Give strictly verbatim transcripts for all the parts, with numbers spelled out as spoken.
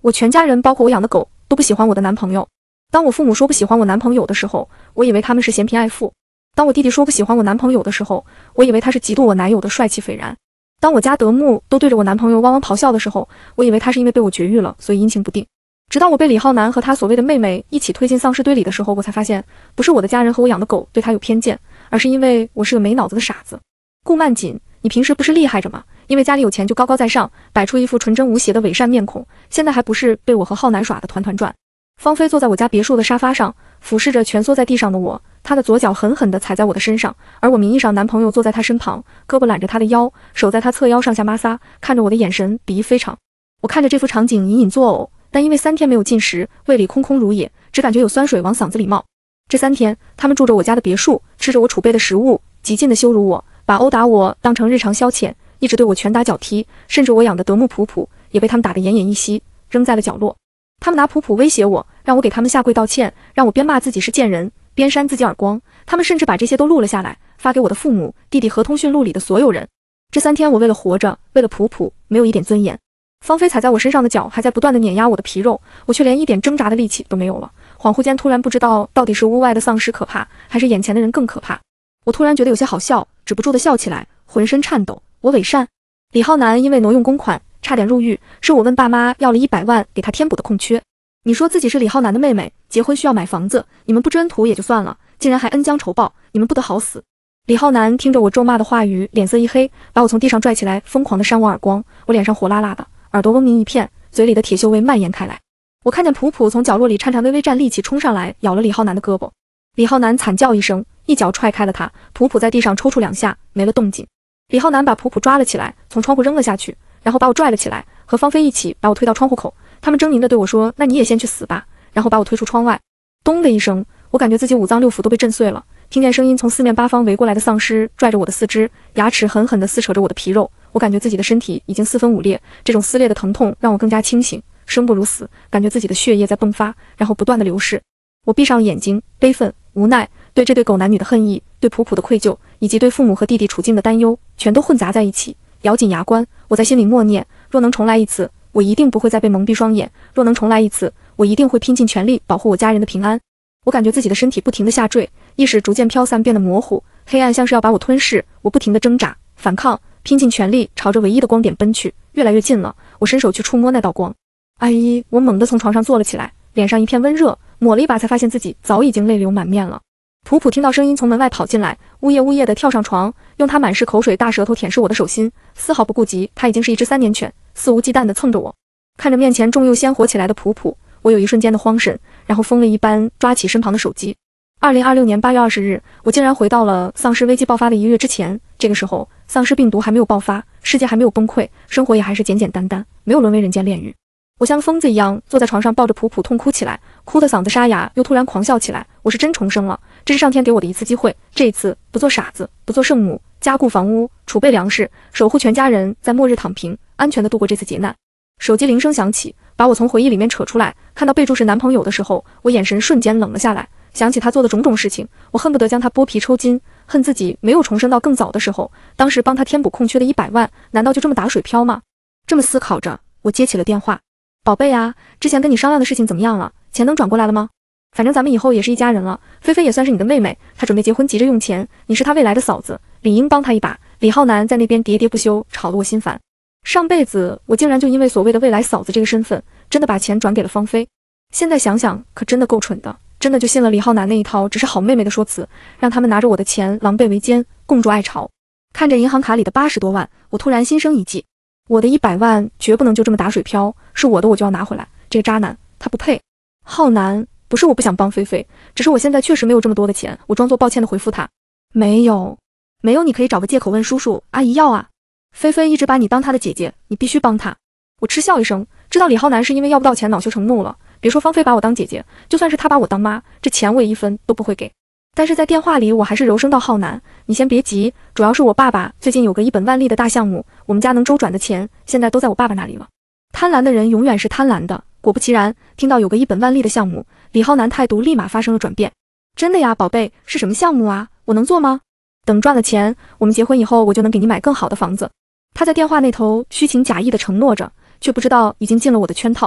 我全家人包括我养的狗都不喜欢我的男朋友。当我父母说不喜欢我男朋友的时候，我以为他们是嫌贫爱富。当我弟弟说不喜欢我男朋友的时候，我以为他是嫉妒我男友的帅气斐然。当我家德牧都对着我男朋友汪汪咆哮的时候，我以为他是因为被我绝育了，所以阴晴不定。直到我被李浩南和他所谓的妹妹一起推进丧尸堆里的时候，我才发现，不是我的家人和我养的狗对他有偏见，而是因为我是个没脑子的傻子。顾曼锦，你平时不是厉害着吗？因为家里有钱就高高在上，摆出一副纯真无邪的伪善面孔，现在还不是被我和浩南耍得团团转。芳菲坐在我家别墅的沙发上，俯视着蜷缩在地上的我，她的左脚狠狠地踩在我的身上，而我名义上男朋友坐在她身旁，胳膊揽着她的腰，手在她侧腰上下摩挲，看着我的眼神鄙夷非常。我看着这幅场景隐隐作呕，但因为三天没有进食，胃里空空如也，只感觉有酸水往嗓子里冒。这三天，他们住着我家的别墅，吃着我储备的食物，极尽的羞辱我，把殴打我当成日常消遣，一直对我拳打脚踢，甚至我养的德牧普普也被他们打得奄奄一息，扔在了角落。他们拿普普威胁我，让我给他们下跪道歉，让我边骂自己是贱人，边扇自己耳光。他们甚至把这些都录了下来，发给我的父母、弟弟和通讯录里的所有人。这三天我为了活着，为了普普，没有一点尊严。芳菲踩在我身上的脚还在不断地碾压我的皮肉，我却连一点挣扎的力气都没有了。恍惚间突然不知道到底是屋外的丧尸可怕，还是眼前的人更可怕。我突然觉得有些好笑，止不住地笑起来，浑身颤抖。我伪善。李浩南因为挪用公款差点入狱，是我问爸妈要了一百万给他填补的空缺。你说自己是李浩南的妹妹，结婚需要买房子，你们不知恩图也就算了，竟然还恩将仇报，你们不得好死。李浩南听着我咒骂的话语，脸色一黑，把我从地上拽起来，疯狂地扇我耳光，我脸上火辣辣的，耳朵嗡鸣一片，嘴里的铁锈味蔓延开来。我看见普普从角落里颤颤巍巍站立起，冲上来咬了李浩南的胳膊。李浩南惨叫一声，一脚踹开了他，普普在地上抽搐两下，没了动静。李浩南把普普抓了起来，从窗户扔了下去，然后把我拽了起来，和芳菲一起把我推到窗户口。他们狰狞地对我说：“那你也先去死吧。”然后把我推出窗外。咚的一声，我感觉自己五脏六腑都被震碎了。听见声音从四面八方围过来的丧尸拽着我的四肢，牙齿狠狠地撕扯着我的皮肉。我感觉自己的身体已经四分五裂，这种撕裂的疼痛让我更加清醒，生不如死，感觉自己的血液在迸发，然后不断的流逝。我闭上眼睛，悲愤、无奈，对这对狗男女的恨意，对普普的愧疚，以及对父母和弟弟处境的担忧，全都混杂在一起。咬紧牙关，我在心里默念：若能重来一次，我一定不会再被蒙蔽双眼；若能重来一次，我一定会拼尽全力保护我家人的平安。我感觉自己的身体不停地下坠，意识逐渐飘散，变得模糊，黑暗像是要把我吞噬。我不停地挣扎、反抗，拼尽全力朝着唯一的光点奔去，越来越近了。我伸手去触摸那道光，哎，我猛地从床上坐了起来，脸上一片温热，抹了一把才发现自己早已经泪流满面了。普普听到声音从门外跑进来，呜咽呜咽地跳上床，用他满是口水大舌头舔舐我的手心，丝毫不顾及他已经是一只三年犬，肆无忌惮地蹭着我。看着面前重又鲜活起来的普普，我有一瞬间的慌神，然后疯了一般抓起身旁的手机。二零二六年八月二十日，我竟然回到了丧尸危机爆发的一个月之前。这个时候，丧尸病毒还没有爆发，世界还没有崩溃，生活也还是简简单单，没有沦为人间炼狱。我像疯子一样坐在床上，抱着普普痛哭起来，哭得嗓子沙哑，又突然狂笑起来。我是真重生了，这是上天给我的一次机会，这一次不做傻子，不做圣母，加固房屋，储备粮食，守护全家人，在末日躺平，安全地度过这次劫难。手机铃声响起，把我从回忆里面扯出来，看到备注是男朋友的时候，我眼神瞬间冷了下来。想起他做的种种事情，我恨不得将他剥皮抽筋，恨自己没有重生到更早的时候，当时帮他填补空缺的一百万，难道就这么打水漂吗？这么思考着，我接起了电话。宝贝啊，之前跟你商量的事情怎么样了？钱能转过来了吗？反正咱们以后也是一家人了，菲菲也算是你的妹妹，她准备结婚急着用钱，你是她未来的嫂子，理应帮她一把。李浩南在那边喋喋不休，吵得我心烦。上辈子我竟然就因为所谓的未来嫂子这个身份，真的把钱转给了芳菲。现在想想可真的够蠢的，真的就信了李浩南那一套只是好妹妹的说辞，让他们拿着我的钱狼狈为奸，共筑爱巢。看着银行卡里的八十多万，我突然心生一计，我的一百万绝不能就这么打水漂，是我的我就要拿回来。这个渣男他不配。浩南，不是我不想帮菲菲，只是我现在确实没有这么多的钱。我装作抱歉的回复他，没有没有，你可以找个借口问叔叔阿姨要啊。菲菲一直把你当她的姐姐，你必须帮她。我嗤笑一声，知道李浩南是因为要不到钱恼羞成怒了。别说芳菲把我当姐姐，就算是他把我当妈，这钱我也一分都不会给。但是在电话里我还是柔声道，浩南，你先别急，主要是我爸爸最近有个一本万利的大项目，我们家能周转的钱现在都在我爸爸那里了。贪婪的人永远是贪婪的。果不其然，听到有个一本万利的项目，李浩南态度立马发生了转变。真的呀，宝贝，是什么项目啊？我能做吗？等赚了钱，我们结婚以后我就能给你买更好的房子。他在电话那头虚情假意地承诺着，却不知道已经进了我的圈套。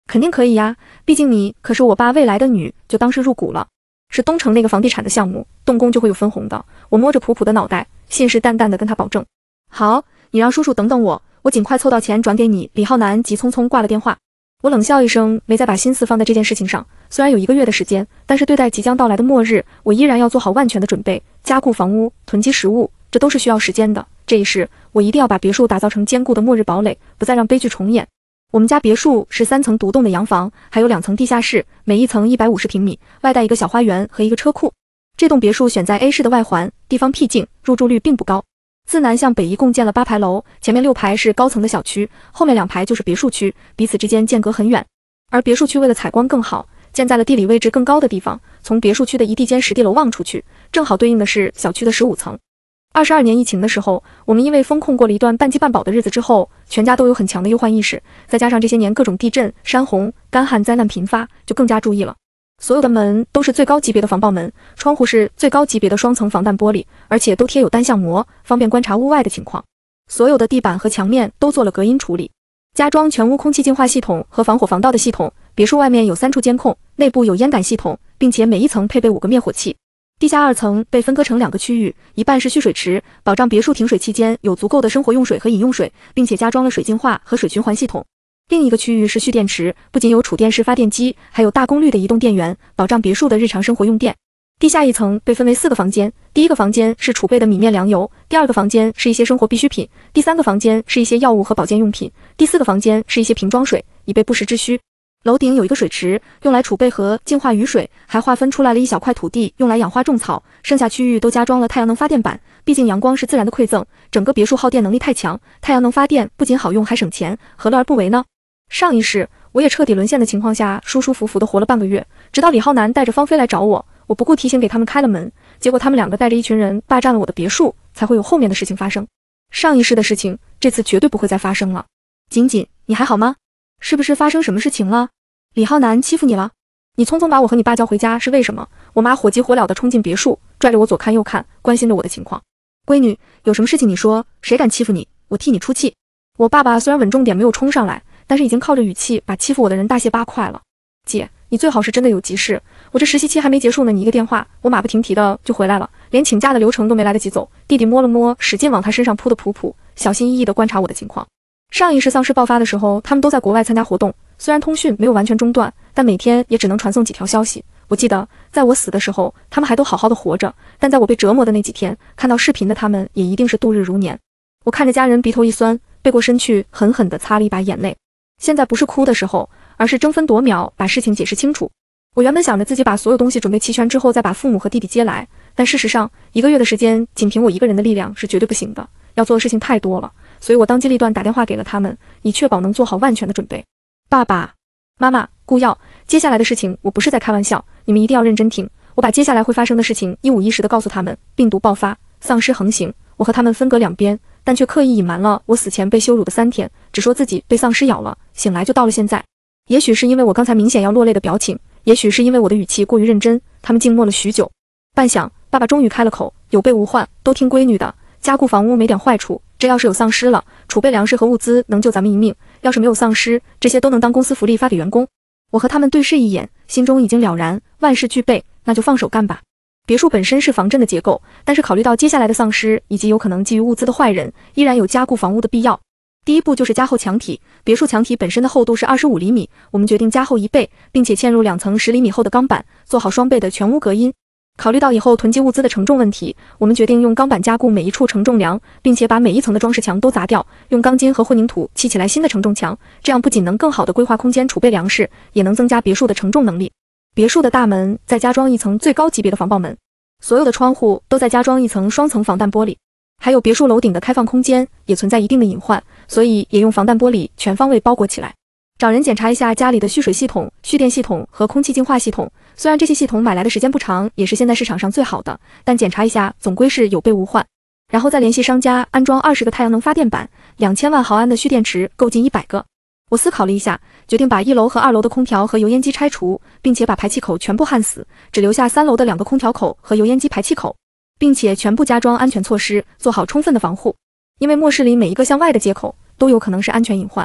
肯定可以呀，毕竟你可是我爸未来的女，就当是入股了。是东城那个房地产的项目，动工就会有分红的。我摸着普普的脑袋，信誓旦旦地跟他保证。好，你让叔叔等等我，我尽快凑到钱转给你。李浩南急匆匆挂了电话。我冷笑一声，没再把心思放在这件事情上。虽然有一个月的时间，但是对待即将到来的末日，我依然要做好万全的准备，加固房屋，囤积食物，这都是需要时间的。这一世，我一定要把别墅打造成坚固的末日堡垒，不再让悲剧重演。我们家别墅是三层独栋的洋房，还有两层地下室，每一层一百五十平米，外带一个小花园和一个车库。这栋别墅选在 A 市的外环，地方僻静，入住率并不高。自南向北一共建了八排楼，前面六排是高层的小区，后面两排就是别墅区，彼此之间间隔很远。而别墅区为了采光更好，建在了地理位置更高的地方，从别墅区的一地间实地楼望出去，正好对应的是小区的十五层。二十二年疫情的时候，我们因为风控过了一段半饥半饱的日子之后，全家都有很强的忧患意识，再加上这些年各种地震、山洪、干旱灾难频发，就更加注意了。所有的门都是最高级别的防爆门，窗户是最高级别的双层防弹玻璃，而且都贴有单向膜，方便观察屋外的情况。所有的地板和墙面都做了隔音处理，加装全屋空气净化系统和防火防盗的系统。别墅外面有三处监控，内部有烟感系统，并且每一层配备五个灭火器。地下二层被分割成两个区域，一半是蓄水池，保障别墅停水期间有足够的生活用水和饮用水，并且加装了水净化和水循环系统。另一个区域是蓄电池，不仅有储电式发电机，还有大功率的移动电源，保障别墅的日常生活用电。地下一层被分为四个房间，第一个房间是储备的米面粮油，第二个房间是一些生活必需品，第三个房间是一些药物和保健用品，第四个房间是一些瓶装水，以备不时之需。楼顶有一个水池，用来储备和净化雨水，还划分出来了一小块土地，用来养花种草。剩下区域都加装了太阳能发电板，毕竟阳光是自然的馈赠，整个别墅耗电能力太强，太阳能发电不仅好用还省钱，何乐而不为呢？上一世我也彻底沦陷的情况下，舒舒服服的活了半个月，直到李浩南带着芳菲来找我，我不顾提醒给他们开了门，结果他们两个带着一群人霸占了我的别墅，才会有后面的事情发生。上一世的事情，这次绝对不会再发生了。锦锦，你还好吗？是不是发生什么事情了？李浩南欺负你了？你匆匆把我和你爸叫回家是为什么？我妈火急火燎地冲进别墅，拽着我左看右看，关心着我的情况。闺女，有什么事情你说，谁敢欺负你，我替你出气。我爸爸虽然稳重点没有冲上来，但是已经靠着语气把欺负我的人大卸八块了。姐，你最好是真的有急事，我这实习期还没结束呢，你一个电话，我马不停蹄的就回来了，连请假的流程都没来得及走。弟弟摸了摸使劲往他身上扑的普普，小心翼翼地观察我的情况。上一世丧尸爆发的时候，他们都在国外参加活动，虽然通讯没有完全中断，但每天也只能传送几条消息。我记得在我死的时候，他们还都好好的活着，但在我被折磨的那几天，看到视频的他们也一定是度日如年。我看着家人鼻头一酸，背过身去狠狠地擦了一把眼泪。现在不是哭的时候，而是争分夺秒把事情解释清楚。我原本想着自己把所有东西准备齐全之后再把父母和弟弟接来，但事实上一个月的时间仅凭我一个人的力量是绝对不行的，要做的事情太多了，所以我当机立断打电话给了他们，以确保能做好万全的准备。爸爸妈妈，顾耀，接下来的事情我不是在开玩笑，你们一定要认真听。我把接下来会发生的事情一五一十地告诉他们。病毒爆发，丧尸横行，我和他们分隔两边，但却刻意隐瞒了我死前被羞辱的三天，只说自己被丧尸咬了，醒来就到了现在。也许是因为我刚才明显要落泪的表情，也许是因为我的语气过于认真，他们静默了许久。半晌，爸爸终于开了口，有备无患，都听闺女的，加固房屋没点坏处，这要是有丧尸了，储备粮食和物资能救咱们一命，要是没有丧尸，这些都能当公司福利发给员工。我和他们对视一眼，心中已经了然，万事俱备，那就放手干吧。别墅本身是防震的结构，但是考虑到接下来的丧尸以及有可能觊觎物资的坏人，依然有加固房屋的必要。第一步就是加厚墙体，别墅墙体本身的厚度是二十五厘米，我们决定加厚一倍，并且嵌入两层十厘米厚的钢板，做好双倍的全屋隔音。考虑到以后囤积物资的承重问题，我们决定用钢板加固每一处承重梁，并且把每一层的装饰墙都砸掉，用钢筋和混凝土砌起来新的承重墙，这样不仅能更好的规划空间储备粮食，也能增加别墅的承重能力。别墅的大门再加装一层最高级别的防爆门，所有的窗户都再加装一层双层防弹玻璃，还有别墅楼顶的开放空间也存在一定的隐患，所以也用防弹玻璃全方位包裹起来。找人检查一下家里的蓄水系统、蓄电系统和空气净化系统，虽然这些系统买来的时间不长，也是现在市场上最好的，但检查一下总归是有备无患。然后再联系商家安装二十个太阳能发电板，两千万毫安的蓄电池够近一百个。我思考了一下，决定把一楼和二楼的空调和油烟机拆除，并且把排气口全部焊死，只留下三楼的两个空调口和油烟机排气口，并且全部加装安全措施，做好充分的防护。因为末世里每一个向外的接口都有可能是安全隐患。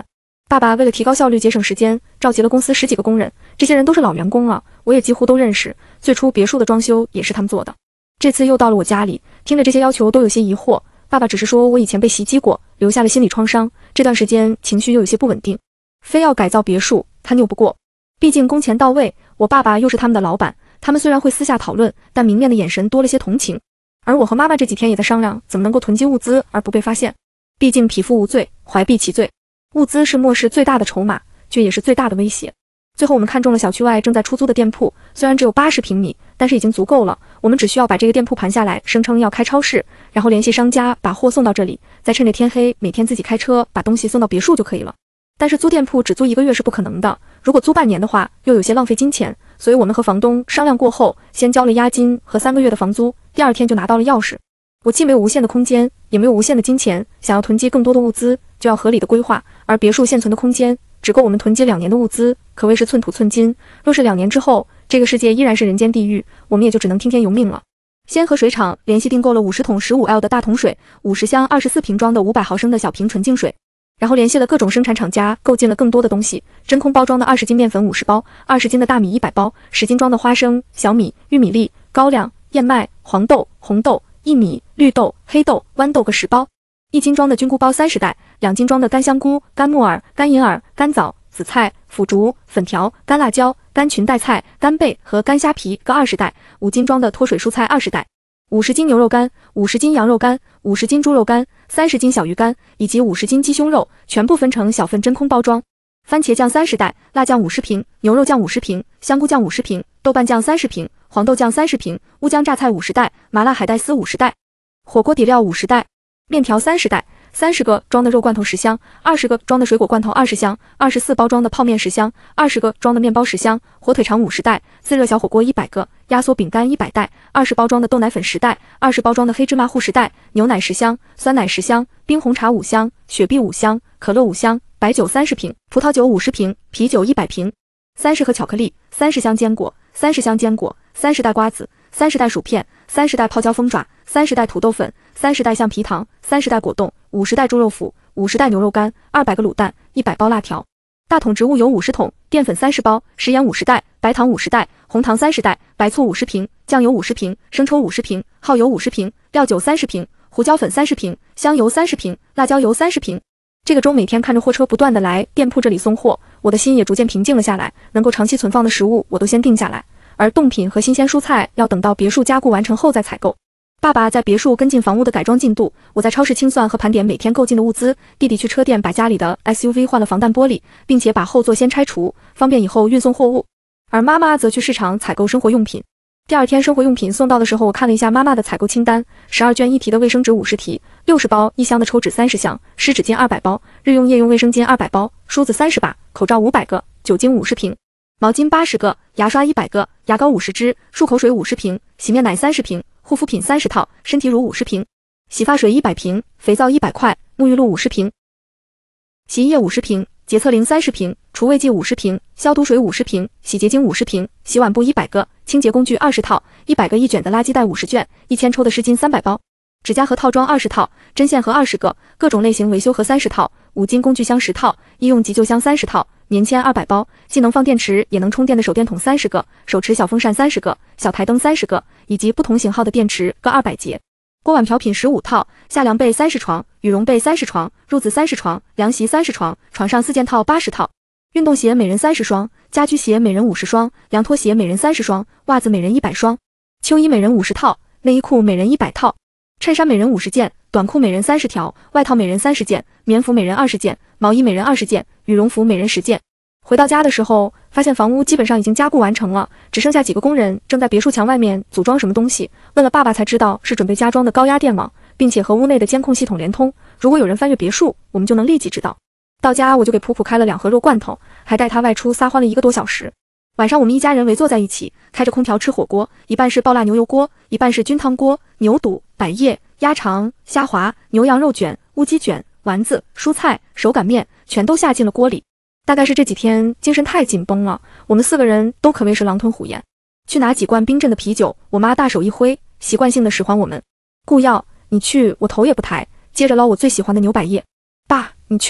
爸爸为了提高效率、节省时间，召集了公司十几个工人，这些人都是老员工了，我也几乎都认识。最初别墅的装修也是他们做的。这次又到了我家里，听着这些要求都有些疑惑。爸爸只是说我以前被袭击过，留下了心理创伤，这段时间情绪又有些不稳定，非要改造别墅，他拗不过。毕竟工钱到位，我爸爸又是他们的老板，他们虽然会私下讨论，但明面的眼神多了些同情。而我和妈妈这几天也在商量，怎么能够囤积物资而不被发现。毕竟匹夫无罪，怀璧其罪。物资是末世最大的筹码，却也是最大的威胁。最后我们看中了小区外正在出租的店铺，虽然只有八十平米，但是已经足够了。我们只需要把这个店铺盘下来，声称要开超市，然后联系商家把货送到这里，再趁着天黑每天自己开车把东西送到别墅就可以了。但是租店铺只租一个月是不可能的，如果租半年的话，又有些浪费金钱，所以我们和房东商量过后，先交了押金和三个月的房租，第二天就拿到了钥匙。我既没有无限的空间，也没有无限的金钱，想要囤积更多的物资，就要合理的规划，而别墅现存的空间只够我们囤积两年的物资，可谓是寸土寸金。若是两年之后，这个世界依然是人间地狱，我们也就只能听天由命了。先和水厂联系订购了五十桶 十五 L 的大桶水，五十箱二十四瓶装的五百毫升的小瓶纯净水，然后联系了各种生产厂家，购进了更多的东西，真空包装的二十斤面粉五十包，二十斤的大米一百包，十斤装的花生、小米、玉米粒、高粱、燕麦、黄豆、红豆、薏米、绿豆、黑豆、豌豆各十包，一斤装的菌菇包三十袋，两斤装的干香菇、干木耳、干银耳、干枣、紫菜、腐竹、粉条、干辣椒、干裙带菜、干贝和干虾皮各二十袋，五斤装的脱水蔬菜二十袋，五十斤牛肉干，五十斤羊肉干，五十斤猪肉干，三十斤小鱼干，以及五十斤鸡胸肉，全部分成小份真空包装。番茄酱三十袋，辣酱五十瓶，牛肉酱五十瓶，香菇酱五十瓶，豆瓣酱三十瓶，黄豆酱三十瓶，乌姜榨菜五十袋，麻辣海带丝五十袋，火锅底料五十袋，面条三十袋，三十个装的肉罐头十箱，二十个装的水果罐头二十箱，二十四包装的泡面十箱，二十个装的面包十箱，火腿肠五十袋，自热小火锅一百个，压缩饼干一百袋，二十包装的豆奶粉十袋，二十包装的黑芝麻糊十袋，牛奶十箱，酸奶十箱，冰红茶五箱，雪碧五箱，可乐五箱，白酒三十瓶，葡萄酒五十瓶，啤酒一百瓶，三十盒巧克力，三十箱坚果，三十箱坚果，三十袋瓜子，三十袋薯片，三十袋泡椒凤爪，三十袋土豆粉，三十袋橡皮糖，三十袋果冻，五十袋猪肉脯，五十袋牛肉干，二百个卤蛋，一百包辣条。大桶植物油五十桶，淀粉三十包，食盐五十袋，白糖五十袋，红糖三十袋，白醋五十瓶，酱油五十瓶，生抽五十瓶，耗油五十瓶，料酒三十瓶，胡椒粉三十瓶，香油三十瓶，辣椒油三十瓶。这个周每天看着货车不断的来店铺这里送货，我的心也逐渐平静了下来，能够长期存放的食物我都先定下来，而冻品和新鲜蔬菜要等到别墅加固完成后再采购。爸爸在别墅跟进房屋的改装进度，我在超市清算和盘点每天购进的物资，弟弟去车店把家里的 S U V 换了防弹玻璃，并且把后座先拆除，方便以后运送货物，而妈妈则去市场采购生活用品。第二天生活用品送到的时候，我看了一下妈妈的采购清单，十二卷一提的卫生纸五十提，六十包一箱的抽纸三十箱，湿纸巾二百包，日用夜用卫生巾二百包，梳子三十把，口罩五百个，酒精五十瓶，毛巾八十个，牙刷一百个，牙膏五十支，漱口水五十瓶，洗面奶三十瓶，护肤品三十套，身体乳五十瓶，洗发水一百瓶，肥皂一百块，沐浴露五十瓶，洗衣液五十瓶，洁厕灵三十瓶，除味剂五十瓶，消毒水五十瓶，洗洁精五十瓶，洗碗布一百个，清洁工具二十套，一百个一卷的垃圾袋五十卷，一千抽的湿巾三百包，指甲盒套装二十套，针线盒二十个，各种类型维修盒三十套，五金工具箱十套，医用急救箱三十套，棉签二百包，既能放电池也能充电的手电筒三十个，手持小风扇三十个，小台灯三十个，以及不同型号的电池各二百节。锅碗瓢品十五套，夏凉被三十床，羽绒被三十床，褥子三十床，凉席三十床，床上四件套八十套，运动鞋每人三十双，家居鞋每人五十双，凉拖鞋每人三十双，袜子每人一百双，秋衣每人五十套，内衣裤每人一百套，衬衫每人五十件，短裤每人三十条，外套每人三十件，棉服每人二十件，毛衣每人二十件，羽绒服每人十件。回到家的时候，发现房屋基本上已经加固完成了，只剩下几个工人正在别墅墙外面组装什么东西。问了爸爸才知道是准备加装的高压电网，并且和屋内的监控系统连通，如果有人翻越别墅，我们就能立即知道。到家我就给普普开了两盒肉罐头，还带他外出撒欢了一个多小时。晚上我们一家人围坐在一起，开着空调吃火锅，一半是爆辣牛油锅，一半是菌汤锅，牛肚、百叶、鸭肠、虾滑、牛羊肉卷、乌鸡卷、丸子、蔬菜、手擀面全都下进了锅里。大概是这几天精神太紧绷了，我们四个人都可谓是狼吞虎咽。去拿几罐冰镇的啤酒，我妈大手一挥，习惯性的使唤我们。顾耀，你去，我头也不抬，接着捞我最喜欢的牛百叶。爸，你去吧，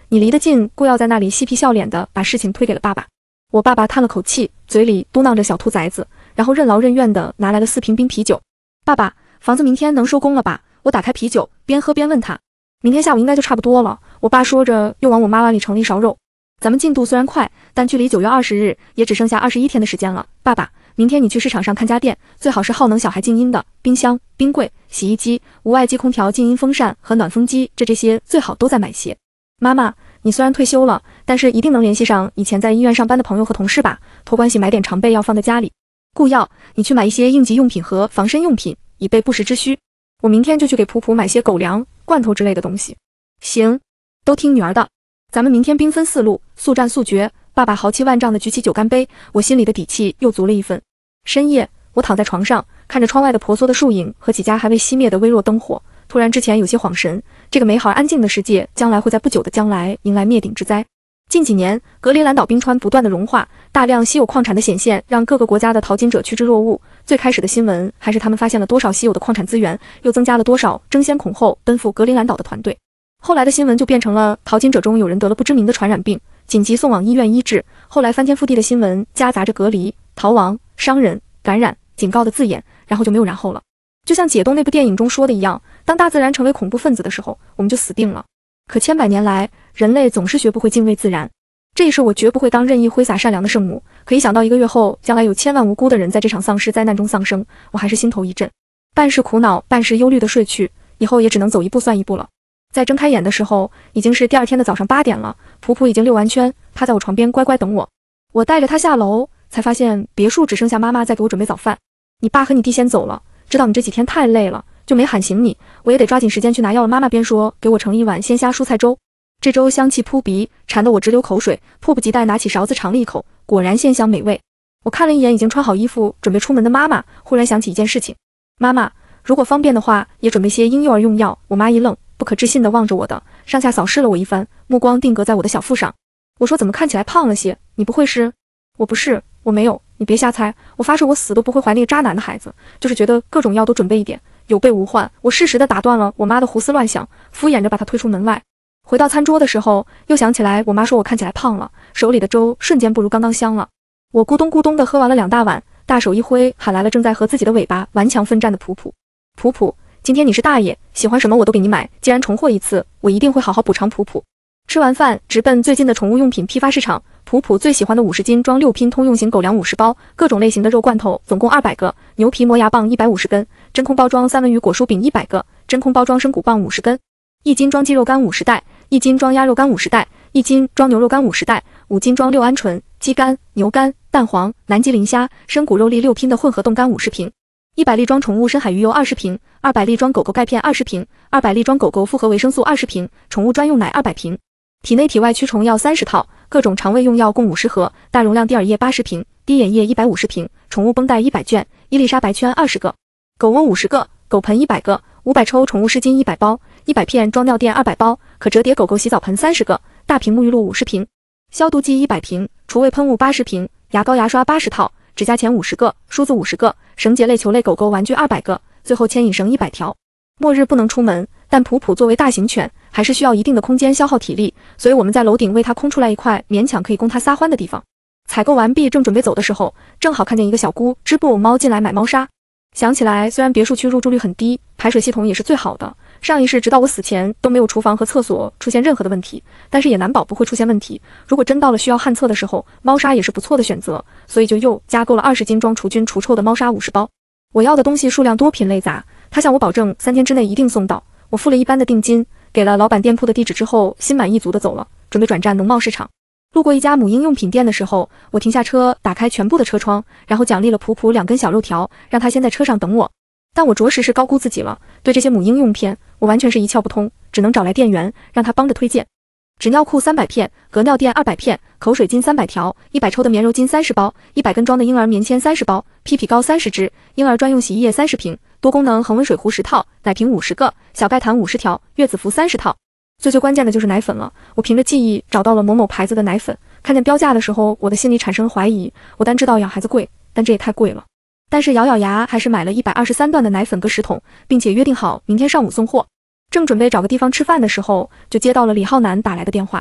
你离得近，故要在那里嬉皮笑脸的把事情推给了爸爸。我爸爸叹了口气，嘴里嘟囔着小兔崽子，然后任劳任怨的拿来了四瓶冰啤酒。爸爸，房子明天能收工了吧？我打开啤酒，边喝边问他。明天下午应该就差不多了。我爸说着，又往我妈碗里盛了一勺肉。咱们进度虽然快，但距离九月二十日也只剩下二十一天的时间了。爸爸，明天你去市场上看家电，最好是耗能小孩静音的，冰箱、冰柜、洗衣机、无外机空调、静音风扇和暖风机，这这些最好都再买些。妈妈，你虽然退休了，但是一定能联系上以前在医院上班的朋友和同事吧？托关系买点常备药放在家里。顾耀，你去买一些应急用品和防身用品，以备不时之需。我明天就去给普普买些狗粮、罐头之类的东西。行，都听女儿的。咱们明天兵分四路，速战速决。爸爸豪气万丈地举起酒干杯，我心里的底气又足了一分。深夜，我躺在床上，看着窗外的婆娑的树影和几家还未熄灭的微弱灯火，突然之前有些恍神，这个美好安静的世界将来会在不久的将来迎来灭顶之灾。近几年，格陵兰岛冰川不断的融化，大量稀有矿产的显现让各个国家的淘金者趋之若鹜。最开始的新闻还是他们发现了多少稀有的矿产资源，又增加了多少争先恐后奔赴格陵兰岛的团队。后来的新闻就变成了淘金者中有人得了不知名的传染病，紧急送往医院医治。后来翻天覆地的新闻夹杂着隔离、逃亡、伤人、感染、警告的字眼，然后就没有然后了。就像解冻那部电影中说的一样，当大自然成为恐怖分子的时候，我们就死定了。可千百年来，人类总是学不会敬畏自然。这一世我绝不会当任意挥洒善良的圣母，可一想到一个月后将来有千万无辜的人在这场丧尸灾难中丧生，我还是心头一震，半是苦恼半是忧虑的睡去。以后也只能走一步算一步了。在睁开眼的时候，已经是第二天的早上八点了。普普已经溜完圈，趴在我床边乖乖等我。我带着他下楼，才发现别墅只剩下妈妈在给我准备早饭。你爸和你弟先走了，知道你这几天太累了，就没喊醒你。我也得抓紧时间去拿药了。妈妈边说，给我盛一碗鲜虾蔬菜粥。这粥香气扑鼻，馋得我直流口水，迫不及待拿起勺子尝了一口，果然鲜香美味。我看了一眼已经穿好衣服准备出门的妈妈，忽然想起一件事情。妈妈，如果方便的话，也准备些婴幼儿用药。我妈一愣，不可置信地望着我的，上下扫视了我一番，目光定格在我的小腹上。我说怎么看起来胖了些？你不会是？我不是，我没有，你别瞎猜。我发誓我死都不会怀那个渣男的孩子，就是觉得各种药都准备一点，有备无患。我适时地打断了我妈的胡思乱想，敷衍着把她推出门外。回到餐桌的时候，又想起来我妈说我看起来胖了，手里的粥瞬间不如刚刚香了。我咕咚咕咚地喝完了两大碗，大手一挥，喊来了正在和自己的尾巴顽强奋战的普普。普普，今天你是大爷，喜欢什么我都给你买，既然重获一次，我一定会好好补偿普普。吃完饭，直奔最近的宠物用品批发市场。普普最喜欢的五十斤装六拼通用型狗粮五十包，各种类型的肉罐头总共二百个，牛皮磨牙棒一百五十根，真空包装三文鱼果蔬饼一百个，真空包装生骨棒五十根，一斤装鸡肉干五十袋，一斤装鸭肉干五十袋，一斤装牛肉干五十袋，五斤装六鹌鹑、鸡肝、牛肝、蛋黄、南极磷虾、生骨肉粒六拼的混合冻干五十瓶。一百粒装宠物深海鱼油二十瓶，二百粒装狗狗钙片二十瓶，二百粒装狗狗复合维生素二十瓶，宠物专用奶二百瓶。体内体外驱虫药三十套，各种肠胃用药共五十盒，大容量滴耳液八十瓶，滴眼液一百五十瓶，宠物绷带一百卷，伊丽莎白圈二十个，狗窝五十个，狗盆一百个，五百抽宠物湿巾一百包，一百片装尿垫二百包，可折叠狗狗洗澡盆三十个，大瓶沐浴露五十瓶，消毒剂一百瓶，除味喷雾八十瓶，牙膏牙刷八十套，指甲钳五十个，梳子五十个，绳结类球类狗狗玩具二百个，最后牵引绳一百条。末日不能出门，但普普作为大型犬，还是需要一定的空间消耗体力，所以我们在楼顶为它空出来一块勉强可以供它撒欢的地方。采购完毕，正准备走的时候，正好看见一个小姑织布偶猫进来买猫砂。想起来，虽然别墅区入住率很低，排水系统也是最好的，上一世直到我死前都没有厨房和厕所出现任何的问题，但是也难保不会出现问题。如果真到了需要旱厕的时候，猫砂也是不错的选择，所以就又加购了二十斤装除菌除臭的猫砂五十包。我要的东西数量多品类杂，他向我保证三天之内一定送到。我付了一般的定金，给了老板店铺的地址之后，心满意足的走了，准备转战农贸市场。路过一家母婴用品店的时候，我停下车，打开全部的车窗，然后奖励了普普两根小肉条，让他先在车上等我。但我着实是高估自己了，对这些母婴用品，我完全是一窍不通，只能找来店员，让他帮着推荐。纸尿裤三百片，隔尿垫二百片，口水巾三百条，一百抽的棉柔巾三十包，一百根装的婴儿棉签三十包，屁屁膏三十支，婴儿专用洗衣液三十瓶，多功能恒温水壶十套，奶瓶五十个，小盖毯五十条，月子服三十套。最最关键的就是奶粉了，我凭着记忆找到了某某牌子的奶粉，看见标价的时候，我的心里产生怀疑。我单知道养孩子贵，但这也太贵了。但是咬咬牙还是买了一百二十三段的奶粉各十桶，并且约定好明天上午送货。正准备找个地方吃饭的时候，就接到了李浩南打来的电话。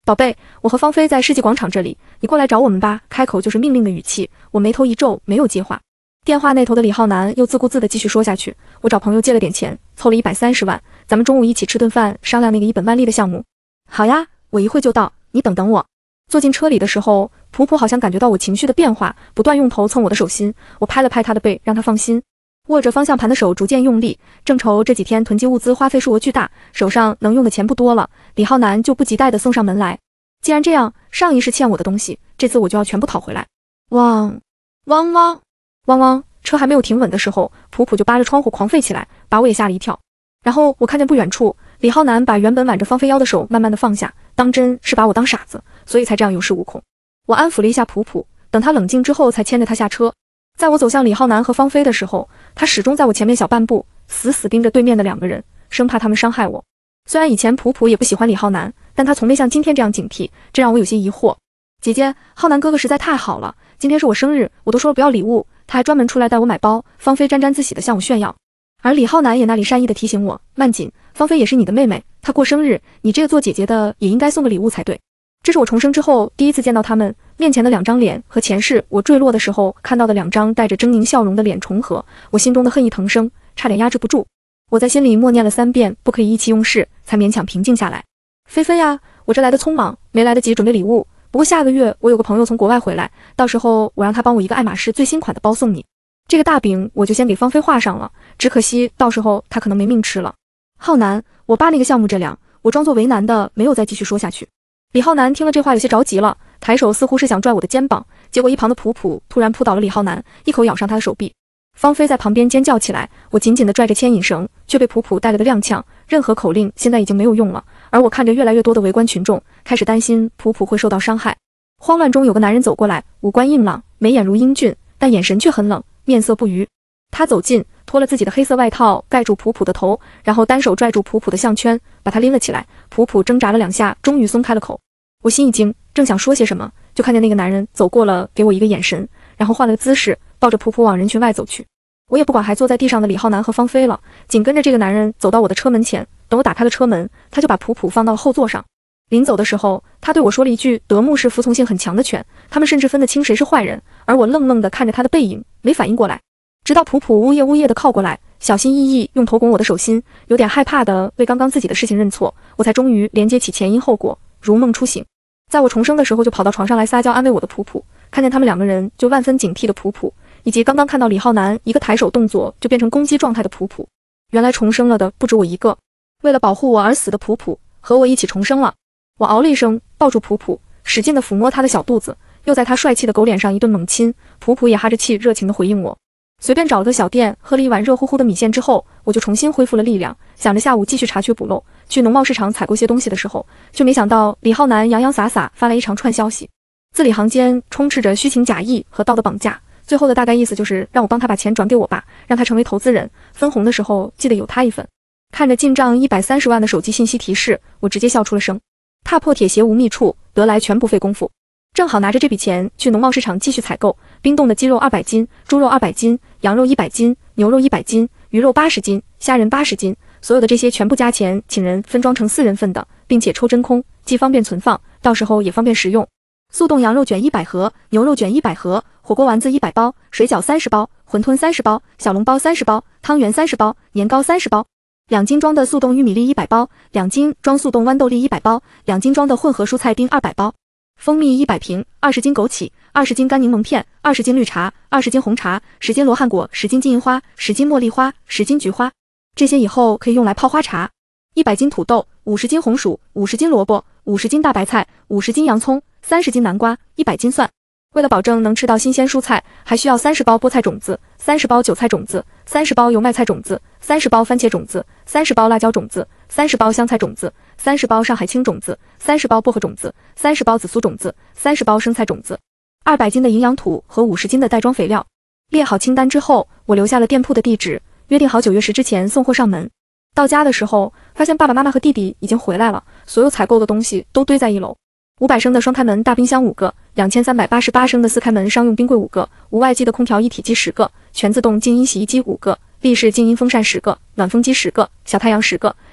宝贝，我和芳菲在世纪广场这里，你过来找我们吧。开口就是命令的语气，我眉头一皱，没有接话。电话那头的李浩南又自顾自地继续说下去，我找朋友借了点钱，凑了一百三十万，咱们中午一起吃顿饭，商量那个一本万利的项目。好呀，我一会就到，你等等我。坐进车里的时候，普普好像感觉到我情绪的变化，不断用头蹭我的手心，我拍了拍他的背，让他放心。握着方向盘的手逐渐用力，正愁这几天囤积物资花费数额巨大，手上能用的钱不多了，李浩南就不急待地送上门来。既然这样，上一世欠我的东西，这次我就要全部讨回来。汪汪汪汪汪，车还没有停稳的时候，普普就扒着窗户狂吠起来，把我也吓了一跳。然后我看见不远处，李浩南把原本挽着芳菲腰的手慢慢地放下，当真是把我当傻子，所以才这样有恃无恐。我安抚了一下普普，等他冷静之后才牵着他下车。在我走向李浩南和芳菲的时候，他始终在我前面小半步，死死盯着对面的两个人，生怕他们伤害我。虽然以前普普也不喜欢李浩南，但他从没像今天这样警惕，这让我有些疑惑。姐姐，浩南哥哥实在太好了，今天是我生日，我都说了不要礼物，他还专门出来带我买包。芳菲沾沾自喜地向我炫耀，而李浩南也那里善意地提醒我，慢紧，芳菲也是你的妹妹，她过生日，你这个做姐姐的也应该送个礼物才对。这是我重生之后第一次见到他们，面前的两张脸和前世我坠落的时候看到的两张带着狰狞笑容的脸重合，我心中的恨意腾升，差点压制不住。我在心里默念了三遍不可以意气用事，才勉强平静下来。菲菲呀，我这来的匆忙，没来得及准备礼物，不过下个月我有个朋友从国外回来，到时候我让他帮我一个爱马仕最新款的包送你。这个大饼我就先给芳菲画上了，只可惜到时候他可能没命吃了。浩南，我爸那个项目这样，我装作为难的没有再继续说下去。李浩南听了这话有些着急了，抬手似乎是想拽我的肩膀，结果一旁的普普突然扑倒了李浩南，一口咬上他的手臂。芳菲在旁边尖叫起来，我紧紧地拽着牵引绳，却被普普带了个踉跄。任何口令现在已经没有用了，而我看着越来越多的围观群众，开始担心普普会受到伤害。慌乱中有个男人走过来，五官硬朗，眉眼如英俊，但眼神却很冷，面色不愉。他走近，脱了自己的黑色外套盖住普普的头，然后单手拽住普普的项圈，把他拎了起来。普普挣扎了两下，终于松开了口。我心一惊，正想说些什么，就看见那个男人走过了，给我一个眼神，然后换了个姿势，抱着普普往人群外走去。我也不管还坐在地上的李浩南和芳菲了，紧跟着这个男人走到我的车门前，等我打开了车门，他就把普普放到了后座上。临走的时候，他对我说了一句，德牧是服从性很强的犬，他们甚至分得清谁是坏人，而我愣愣地看着他的背影，没反应过来。直到普普呜咽呜咽地靠过来，小心翼翼用头拱我的手心，有点害怕地为刚刚自己的事情认错，我才终于连接起前因后果，如梦初醒。在我重生的时候就跑到床上来撒娇安慰我的普普，看见他们两个人就万分警惕的普普，以及刚刚看到李浩南一个抬手动作就变成攻击状态的普普。原来重生了的不止我一个，为了保护我而死的普普和我一起重生了。我嗷了一声，抱住普普，使劲地抚摸他的小肚子，又在他帅气的狗脸上一顿猛亲。普普也哈着气热情地回应我。随便找了个小店喝了一碗热乎乎的米线之后，我就重新恢复了力量，想着下午继续查缺补漏，去农贸市场采购些东西的时候，却没想到李浩南洋洋洒洒发来一长串消息，字里行间充斥着虚情假意和道德绑架。最后的大概意思就是让我帮他把钱转给我爸，让他成为投资人，分红的时候记得有他一份。看着进账一百三十万的手机信息提示，我直接笑出了声。踏破铁鞋无觅处，得来全不费功夫。正好拿着这笔钱去农贸市场继续采购冰冻的鸡肉二百斤，猪肉二百斤，羊肉一百斤，牛肉一百斤，鱼肉八十斤，虾仁八十斤，所有的这些全部加钱，请人分装成四人份的，并且抽真空，既方便存放，到时候也方便食用。速冻羊肉卷一百盒，牛肉卷一百盒，火锅丸子一百包，水饺三十包，馄饨三十包，小笼包三十包，汤圆三十包，年糕三十包。两斤装的速冻玉米粒一百包，两斤装速冻豌豆粒一百包，两斤装的混合蔬菜丁二百包。蜂蜜一百瓶，二十斤枸杞，二十斤干柠檬片，二十斤绿茶，二十斤红茶，十斤罗汉果，十斤金银花，十斤茉莉花，十斤菊花。这些以后可以用来泡花茶。一百斤土豆，五十斤红薯，五十斤萝卜，五十斤大白菜，五十斤洋葱，三十斤南瓜，一百斤蒜。为了保证能吃到新鲜蔬菜，还需要三十包菠菜种子，三十包韭菜种子，三十包油麦菜种子，三十包番茄种子，三十包辣椒种子，三十包香菜种子，三十包上海青种子，三十包薄荷种子，三十包紫苏种子，三十包生菜种子，二百斤的营养土和五十斤的袋装肥料。列好清单之后，我留下了店铺的地址，约定好九月十之前送货上门。到家的时候，发现爸爸妈妈和弟弟已经回来了，所有采购的东西都堆在一楼。五百升的双开门大冰箱五个，两千三百八十八升的四开门商用冰柜五个，无外机的空调一体机十个，全自动静音洗衣机五个，立式静音风扇十个，暖风机十个，小太阳十个，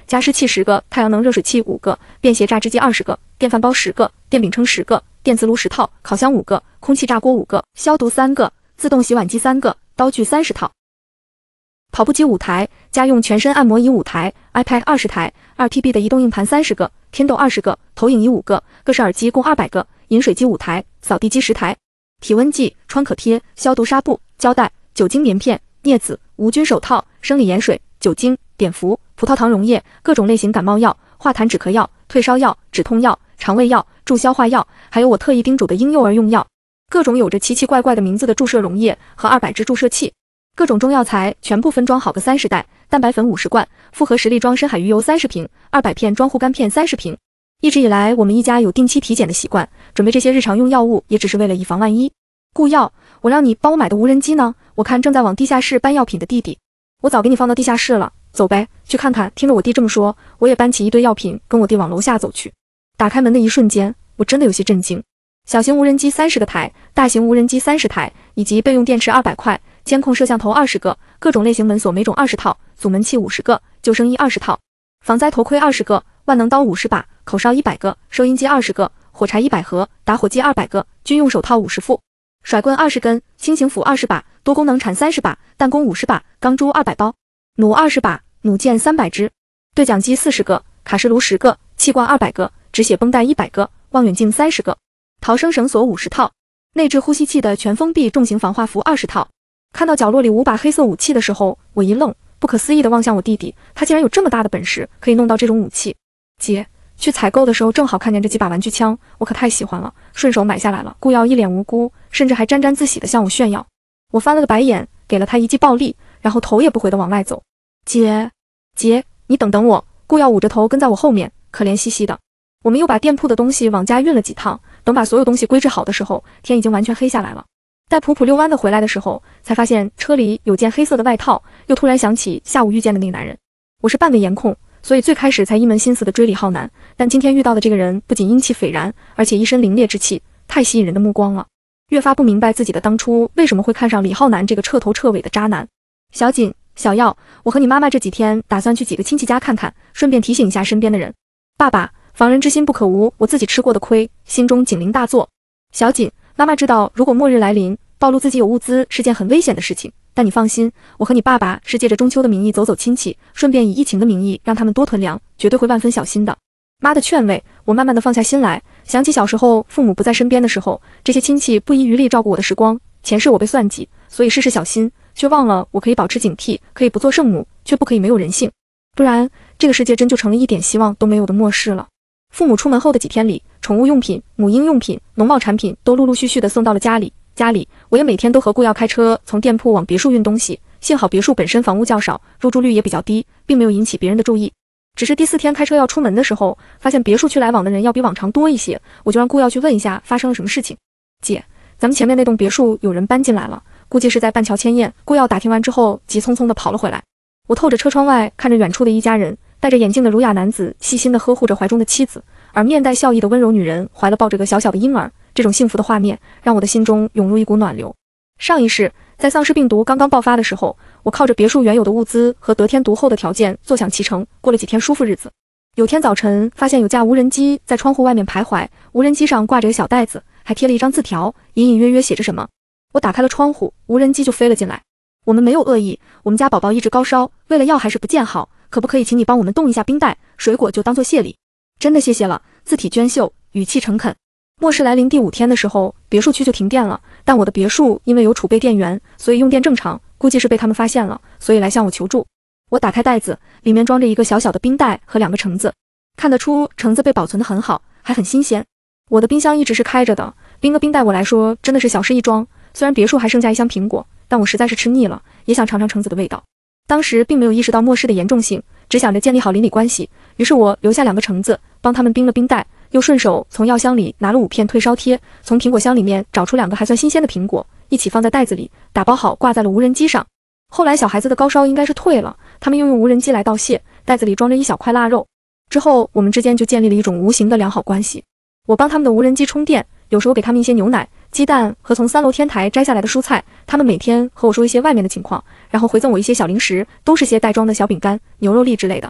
加湿器十个，太阳能热水器五个，便携榨汁机二十个，电饭煲十个，电饼铛十个，电磁炉十套，烤箱五个，空气炸锅五个，消毒三个，自动洗碗机三个，刀具三十套。跑步机五台，家用全身按摩仪五台 ，iPad 二十台 ，二 T B 的移动硬盘三十个 ，Kindle 二十个，投影仪五个，各式耳机共二百个，饮水机五台，扫地机十台，体温计、创可贴、消毒纱布、胶带、酒精棉片、镊子、无菌手套、生理盐水、酒精、碘伏、葡萄糖溶液、各种类型感冒药、化痰止咳药、退烧药、止痛药、肠胃药、助消化药，还有我特意叮嘱的婴幼儿用药，各种有着奇奇怪怪的名字的注射溶液和二百支注射器。各种中药材全部分装好个三十袋，蛋白粉五十罐，复合实力装深海鱼油三十瓶，二百片装护肝片三十瓶。一直以来，我们一家有定期体检的习惯，准备这些日常用药物也只是为了以防万一。顾耀，我让你帮我买的无人机呢？我看正在往地下室搬药品的弟弟，我早给你放到地下室了，走呗，去看看。听着我弟这么说，我也搬起一堆药品，跟我弟往楼下走去。打开门的一瞬间，我真的有些震惊。小型无人机三十个台，大型无人机三十台，以及备用电池二百块。监控摄像头二十个，各种类型门锁每种二十套，阻门器五十个，救生衣二十套，防灾头盔二十个，万能刀五十把，口哨一百个，收音机二十个，火柴一百盒，打火机二百个，军用手套五十副，甩棍二十根，轻型斧二十把，多功能铲三十把，弹弓五十把，钢珠二百包，弩二十把，弩箭三百支，对讲机四十个，卡式炉十个，气罐二百个，止血绷带一百个，望远镜三十个，逃生绳索五十套，内置呼吸器的全封闭重型防化服二十套。看到角落里五把黑色武器的时候，我一愣，不可思议地望向我弟弟，他竟然有这么大的本事，可以弄到这种武器。姐，去采购的时候正好看见这几把玩具枪，我可太喜欢了，顺手买下来了。顾耀一脸无辜，甚至还沾沾自喜地向我炫耀。我翻了个白眼，给了他一记暴力，然后头也不回地往外走。姐，姐，你等等我。顾耀捂着头跟在我后面，可怜兮兮的。我们又把店铺的东西往家运了几趟，等把所有东西归置好的时候，天已经完全黑下来了。待普普溜弯的回来的时候，才发现车里有件黑色的外套，又突然想起下午遇见的那个男人。我是半位颜控，所以最开始才一门心思的追李浩南，但今天遇到的这个人不仅英气斐然，而且一身凌冽之气，太吸引人的目光了。越发不明白自己的当初为什么会看上李浩南这个彻头彻尾的渣男。小锦、小耀，我和你妈妈这几天打算去几个亲戚家看看，顺便提醒一下身边的人。爸爸，防人之心不可无，我自己吃过的亏，心中警铃大作。小锦，妈妈知道，如果末日来临，暴露自己有物资是件很危险的事情，但你放心，我和你爸爸是借着中秋的名义走走亲戚，顺便以疫情的名义让他们多囤粮，绝对会万分小心的。妈的劝慰，我慢慢的放下心来，想起小时候父母不在身边的时候，这些亲戚不遗余力照顾我的时光，前世我被算计，所以事事小心，却忘了我可以保持警惕，可以不做圣母，却不可以没有人性，不然这个世界真就成了一点希望都没有的末世了。父母出门后的几天里，宠物用品、母婴用品、农贸产品都陆陆续续的送到了家里。家里，我也每天都和顾耀开车从店铺往别墅运东西。幸好别墅本身房屋较少，入住率也比较低，并没有引起别人的注意。只是第四天开车要出门的时候，发现别墅区来往的人要比往常多一些，我就让顾耀去问一下发生了什么事情。姐，咱们前面那栋别墅有人搬进来了，估计是在板桥迁宴。顾耀打听完之后，急匆匆地跑了回来。我透着车窗外看着远处的一家人，戴着眼镜的儒雅男子细心地呵护着怀中的妻子，而面带笑意的温柔女人怀了抱着个小小的婴儿。这种幸福的画面让我的心中涌入一股暖流。上一世，在丧尸病毒刚刚爆发的时候，我靠着别墅原有的物资和得天独厚的条件坐享其成，过了几天舒服日子。有天早晨，发现有架无人机在窗户外面徘徊，无人机上挂着个小袋子，还贴了一张字条，隐隐约约写着什么。我打开了窗户，无人机就飞了进来。我们没有恶意，我们家宝宝一直高烧，为了药还是不见好，可不可以请你帮我们冻一下冰袋，水果就当做谢礼。真的谢谢了，字体娟秀，语气诚恳。末世来临第五天的时候，别墅区就停电了，但我的别墅因为有储备电源，所以用电正常，估计是被他们发现了，所以来向我求助。我打开袋子，里面装着一个小小的冰袋和两个橙子，看得出橙子被保存得很好，还很新鲜。我的冰箱一直是开着的，冰个冰袋我来说真的是小事一桩，虽然别墅还剩下一箱苹果，但我实在是吃腻了，也想尝尝橙子的味道。当时并没有意识到末世的严重性，只想着建立好邻里关系，于是我留下两个橙子，帮他们冰了冰袋，又顺手从药箱里拿了五片退烧贴，从苹果箱里面找出两个还算新鲜的苹果，一起放在袋子里，打包好挂在了无人机上。后来小孩子的高烧应该是退了，他们又用无人机来道谢，袋子里装着一小块腊肉。之后我们之间就建立了一种无形的良好关系。我帮他们的无人机充电，有时候给他们一些牛奶、鸡蛋和从三楼天台摘下来的蔬菜，他们每天和我说一些外面的情况，然后回赠我一些小零食，都是些袋装的小饼干、牛肉粒之类的。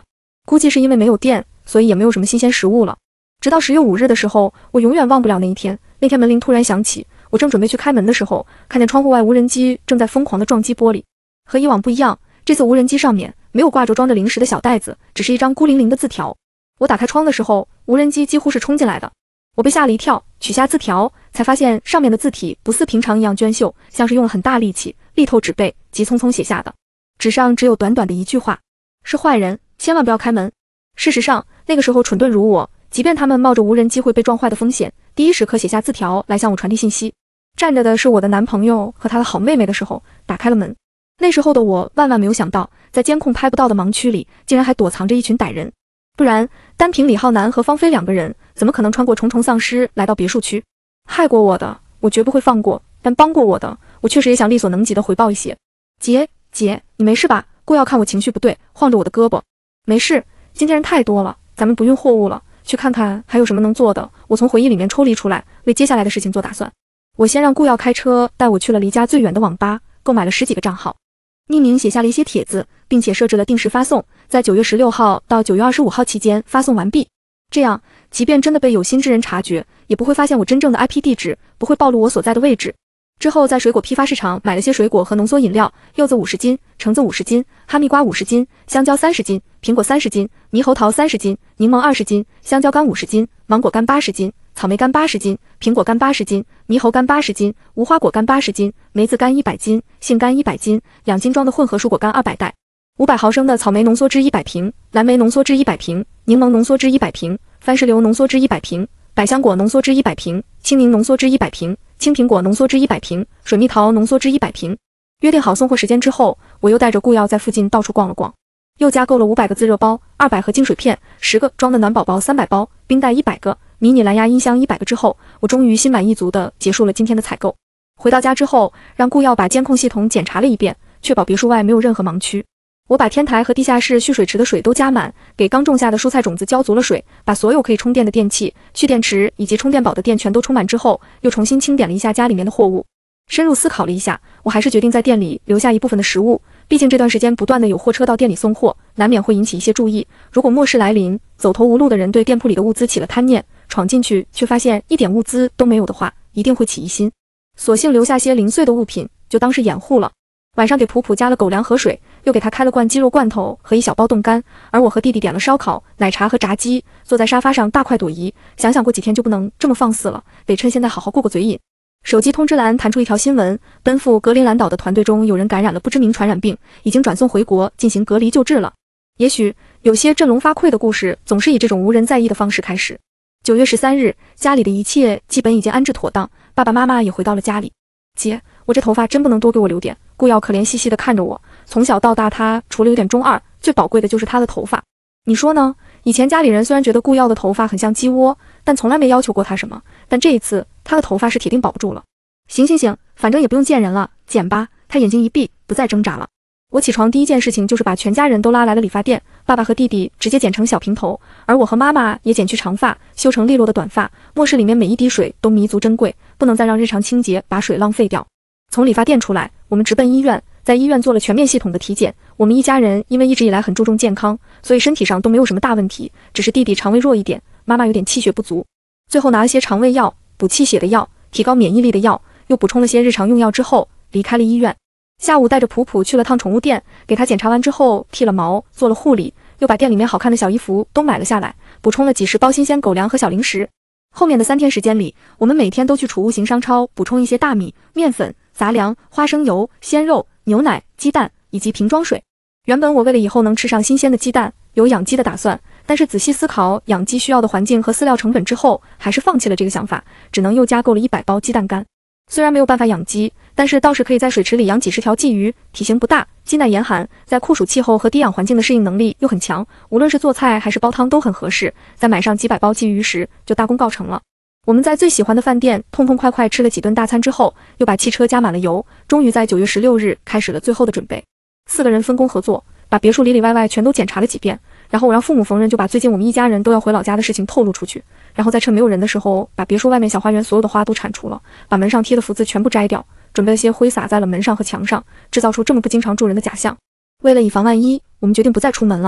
估计是因为没有电，所以也没有什么新鲜食物了。直到十月五日的时候，我永远忘不了那一天。那天门铃突然响起，我正准备去开门的时候，看见窗户外无人机正在疯狂地撞击玻璃。和以往不一样，这次无人机上面没有挂着装着零食的小袋子，只是一张孤零零的字条。我打开窗的时候，无人机几乎是冲进来的。我被吓了一跳，取下字条，才发现上面的字体不似平常一样娟秀，像是用了很大力气，力透纸背，急匆匆写下的。纸上只有短短的一句话：是坏人，千万不要开门。事实上，那个时候蠢钝如我，即便他们冒着无人机会被撞坏的风险，第一时刻写下字条来向我传递信息。站着的是我的男朋友和他的好妹妹的时候，打开了门。那时候的我万万没有想到，在监控拍不到的盲区里，竟然还躲藏着一群歹人。不然，单凭李浩南和芳菲两个人，怎么可能穿过重重丧尸来到别墅区？害过我的，我绝不会放过；但帮过我的，我确实也想力所能及的回报一些。姐，姐，你没事吧？顾耀看我情绪不对，晃着我的胳膊。没事，今天人太多了，咱们不运货物了，去看看还有什么能做的。我从回忆里面抽离出来，为接下来的事情做打算。我先让顾耀开车带我去了离家最远的网吧，购买了十几个账号。匿名写下了一些帖子，并且设置了定时发送，在九月十六号到九月二十五号期间发送完毕。这样，即便真的被有心之人察觉，也不会发现我真正的 I P 地址，不会暴露我所在的位置。之后在水果批发市场买了些水果和浓缩饮料，柚子五十斤，橙子五十斤，哈密瓜五十斤，香蕉三十斤，苹果三十斤，猕猴桃三十斤，柠檬二十斤，香蕉干五十斤，芒果干八十斤，草莓干八十斤，苹果干八十斤，猕猴干八十斤，无花果干八十斤，梅子干一百斤，杏干一百斤，两斤装的混合蔬果干二百袋，五百毫升的草莓浓缩汁一百瓶，蓝莓浓缩汁一百瓶，柠檬浓缩汁一百瓶，番石榴浓缩汁一百瓶，百香果浓缩汁一百瓶，青柠浓缩汁一百瓶，青苹果浓缩汁一百瓶，水蜜桃浓缩汁一百瓶。约定好送货时间之后，我又带着顾耀在附近到处逛了逛，又加购了五百个自热包，二百盒净水片，十个装的暖宝宝三百包，冰袋一百个，迷你蓝牙音箱一百个之后，我终于心满意足地结束了今天的采购。回到家之后，让顾耀把监控系统检查了一遍，确保别墅外没有任何盲区。我把天台和地下室蓄水池的水都加满，给刚种下的蔬菜种子浇足了水，把所有可以充电的电器、蓄电池以及充电宝的电全都充满之后，又重新清点了一下家里面的货物。深入思考了一下，我还是决定在店里留下一部分的食物，毕竟这段时间不断的有货车到店里送货，难免会引起一些注意。如果末世来临，走投无路的人对店铺里的物资起了贪念，闯进去却发现一点物资都没有的话，一定会起疑心。索性留下些零碎的物品，就当是掩护了。晚上给普普加了狗粮和水，又给他开了罐鸡肉罐头和一小包冻干，而我和弟弟点了烧烤、奶茶和炸鸡，坐在沙发上大快朵颐。想想过几天就不能这么放肆了，得趁现在好好过过嘴瘾。手机通知栏弹出一条新闻，奔赴格陵兰岛的团队中有人感染了不知名传染病，已经转送回国进行隔离救治了。也许有些振聋发聩的故事总是以这种无人在意的方式开始。九月十三日，家里的一切基本已经安置妥当，爸爸妈妈也回到了家里。姐，我这头发真不能多给我留点。顾耀可怜兮兮地看着我，从小到大他除了有点中二，最宝贵的就是他的头发。你说呢？以前家里人虽然觉得顾耀的头发很像鸡窝，但从来没要求过他什么，但这一次他的头发是铁定保不住了。行行行，反正也不用见人了，剪吧。他眼睛一闭，不再挣扎了。我起床第一件事情就是把全家人都拉来了理发店，爸爸和弟弟直接剪成小平头，而我和妈妈也剪去长发，修成利落的短发。卧室里面每一滴水都弥足珍贵，不能再让日常清洁把水浪费掉。从理发店出来，我们直奔医院，在医院做了全面系统的体检。我们一家人因为一直以来很注重健康，所以身体上都没有什么大问题，只是弟弟肠胃弱一点，妈妈有点气血不足。最后拿了些肠胃药、补气血的药、提高免疫力的药，又补充了些日常用药之后，离开了医院。下午带着普普去了趟宠物店，给他检查完之后剃了毛，做了护理，又把店里面好看的小衣服都买了下来，补充了几十包新鲜狗粮和小零食。后面的三天时间里，我们每天都去储物型商超补充一些大米、面粉、杂粮、花生油、鲜肉、牛奶、鸡蛋以及瓶装水。原本我为了以后能吃上新鲜的鸡蛋，有养鸡的打算，但是仔细思考养鸡需要的环境和饲料成本之后，还是放弃了这个想法，只能又加购了一百包鸡蛋干。虽然没有办法养鸡，但是倒是可以在水池里养几十条鲫鱼，体型不大，鸡耐严寒，在酷暑气候和低氧环境的适应能力又很强，无论是做菜还是煲汤都很合适。在买上几百包鲫鱼时，就大功告成了。我们在最喜欢的饭店痛痛快快吃了几顿大餐之后，又把汽车加满了油，终于在九月十六日开始了最后的准备。四个人分工合作，把别墅里里外外全都检查了几遍，然后我让父母逢人就把最近我们一家人都要回老家的事情透露出去，然后再趁没有人的时候，把别墅外面小花园所有的花都铲除了，把门上贴的福字全部摘掉，准备了些灰撒在了门上和墙上，制造出这么不经常住人的假象。为了以防万一，我们决定不再出门了。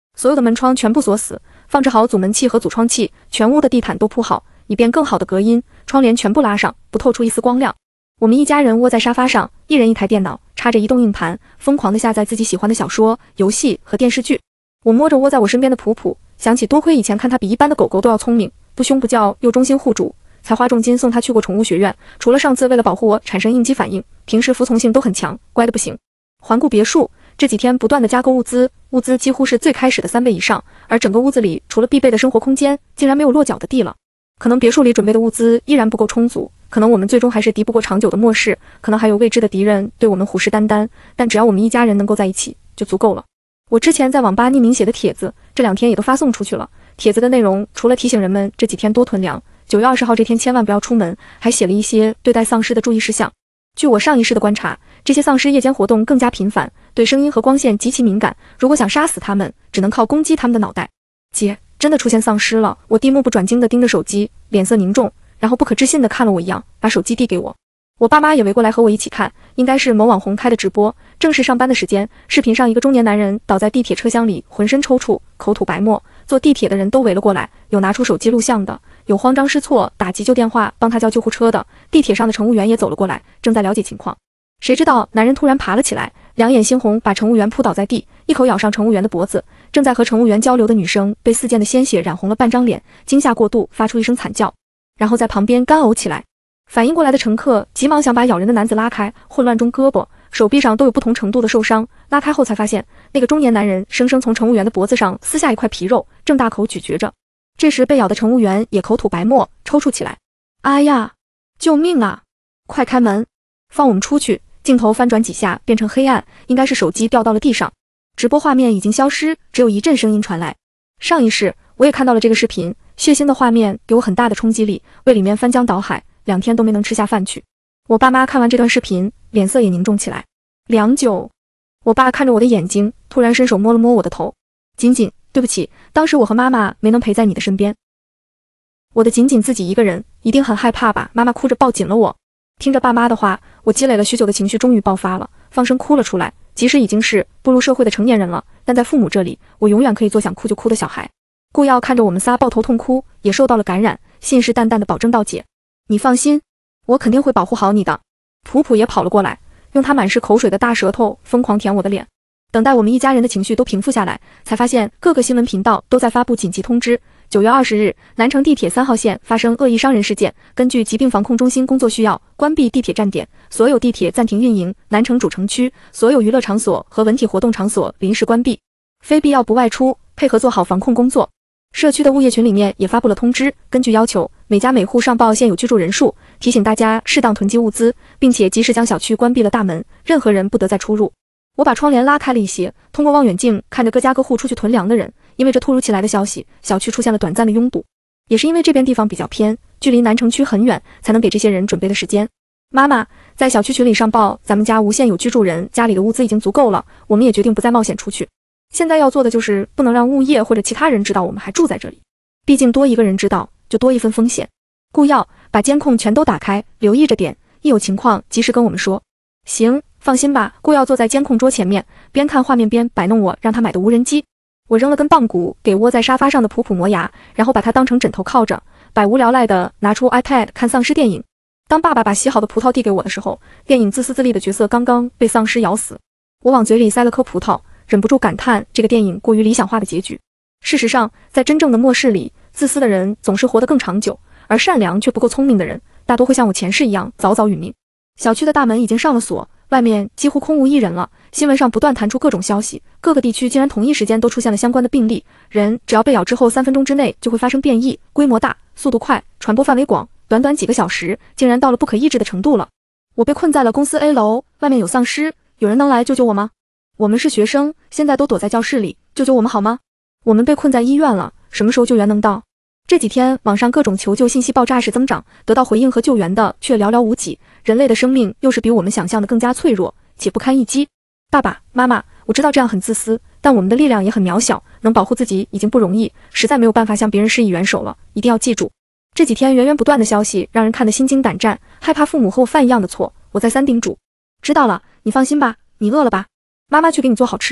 所有的门窗全部锁死，放置好阻门器和阻窗器，全屋的地毯都铺好，以便更好的隔音，窗帘全部拉上，不透出一丝光亮。我们一家人窝在沙发上，一人一台电脑，插着移动硬盘，疯狂地下载自己喜欢的小说、游戏和电视剧。我摸着窝在我身边的普普，想起多亏以前看他比一般的狗狗都要聪明，不凶不叫又忠心护主，才花重金送他去过宠物学院。除了上次为了保护我产生应激反应，平时服从性都很强，乖得不行。环顾别墅，这几天不断的加购物资，物资几乎是最开始的三倍以上，而整个屋子里除了必备的生活空间，竟然没有落脚的地了。可能别墅里准备的物资依然不够充足，可能我们最终还是敌不过长久的漠视，可能还有未知的敌人对我们虎视眈眈，但只要我们一家人能够在一起就足够了。我之前在网吧匿名写的帖子，这两天也都发送出去了。帖子的内容除了提醒人们这几天多囤粮，九月二十号这天千万不要出门，还写了一些对待丧尸的注意事项。据我上一世的观察，这些丧尸夜间活动更加频繁，对声音和光线极其敏感，如果想杀死他们，只能靠攻击他们的脑袋。姐，真的出现丧尸了！我弟目不转睛地盯着手机，脸色凝重，然后不可置信地看了我一样，把手机递给我。我爸妈也围过来和我一起看，应该是某网红开的直播，正是上班的时间。视频上一个中年男人倒在地铁车厢里，浑身抽搐，口吐白沫，坐地铁的人都围了过来，有拿出手机录像的，有慌张失措打急救电话帮他叫救护车的，地铁上的乘务员也走了过来，正在了解情况。谁知道男人突然爬了起来，两眼猩红，把乘务员扑倒在地，一口咬上乘务员的脖子。正在和乘务员交流的女生被四溅的鲜血染红了半张脸，惊吓过度，发出一声惨叫，然后在旁边干呕起来。反应过来的乘客急忙想把咬人的男子拉开，混乱中胳膊、手臂上都有不同程度的受伤。拉开后才发现，那个中年男人生生从乘务员的脖子上撕下一块皮肉，正大口咀嚼着。这时被咬的乘务员也口吐白沫，抽搐起来。哎呀，救命啊！快开门，放我们出去！镜头翻转几下，变成黑暗，应该是手机掉到了地上。直播画面已经消失，只有一阵声音传来。上一世我也看到了这个视频，血腥的画面给我很大的冲击力，胃里面翻江倒海，两天都没能吃下饭去。我爸妈看完这段视频，脸色也凝重起来。良久，我爸看着我的眼睛，突然伸手摸了摸我的头。锦锦，对不起，当时我和妈妈没能陪在你的身边。我的锦锦自己一个人，一定很害怕吧？妈妈哭着抱紧了我。听着爸妈的话，我积累了许久的情绪终于爆发了，放声哭了出来。即使已经是步入社会的成年人了，但在父母这里，我永远可以做想哭就哭的小孩。顾耀看着我们仨抱头痛哭，也受到了感染，信誓旦旦地保证道姐：“你放心，我肯定会保护好你的。”普普也跑了过来，用他满是口水的大舌头疯狂舔我的脸。等待我们一家人的情绪都平复下来，才发现各个新闻频道都在发布紧急通知。九月二十日，南城地铁三号线发生恶意伤人事件，根据疾病防控中心工作需要，关闭地铁站点，所有地铁暂停运营，南城主城区所有娱乐场所和文体活动场所临时关闭，非必要不外出，配合做好防控工作。社区的物业群里面也发布了通知，根据要求，每家每户上报现有居住人数，提醒大家适当囤积物资，并且及时将小区关闭了大门，任何人不得再出入。我把窗帘拉开了一些，通过望远镜看着各家各户出去囤粮的人。因为这突如其来的消息，小区出现了短暂的拥堵，也是因为这边地方比较偏，距离南城区很远，才能给这些人准备的时间。妈妈在小区群里上报，咱们家无现有居住人，家里的物资已经足够了，我们也决定不再冒险出去。现在要做的就是不能让物业或者其他人知道我们还住在这里，毕竟多一个人知道，就多一份风险。顾耀，把监控全都打开，留意着点，一有情况及时跟我们说。行，放心吧。顾耀坐在监控桌前面，边看画面边摆弄我让他买的无人机。我扔了根棒骨给窝在沙发上的普普磨牙，然后把它当成枕头靠着，百无聊赖的拿出 iPad 看丧尸电影。当爸爸把洗好的葡萄递给我的时候，电影自私自利的角色刚刚被丧尸咬死，我往嘴里塞了颗葡萄，忍不住感叹这个电影过于理想化的结局。事实上，在真正的末世里，自私的人总是活得更长久，而善良却不够聪明的人，大多会像我前世一样早早殒命。小区的大门已经上了锁，外面几乎空无一人了。新闻上不断弹出各种消息，各个地区竟然同一时间都出现了相关的病例。人只要被咬之后三分钟之内就会发生变异，规模大，速度快，传播范围广，短短几个小时竟然到了不可抑制的程度了。我被困在了公司 A 楼，外面有丧尸，有人能来救救我吗？我们是学生，现在都躲在教室里，救救我们好吗？我们被困在医院了，什么时候救援能到？这几天网上各种求救信息爆炸式增长，得到回应和救援的却寥寥无几。人类的生命又是比我们想象的更加脆弱且不堪一击。爸爸妈妈，我知道这样很自私，但我们的力量也很渺小，能保护自己已经不容易，实在没有办法向别人施以援手了。一定要记住，这几天源源不断的消息让人看得心惊胆战，害怕父母和我犯一样的错。我再三叮嘱。知道了，你放心吧，你饿了吧？妈妈去给你做好吃的，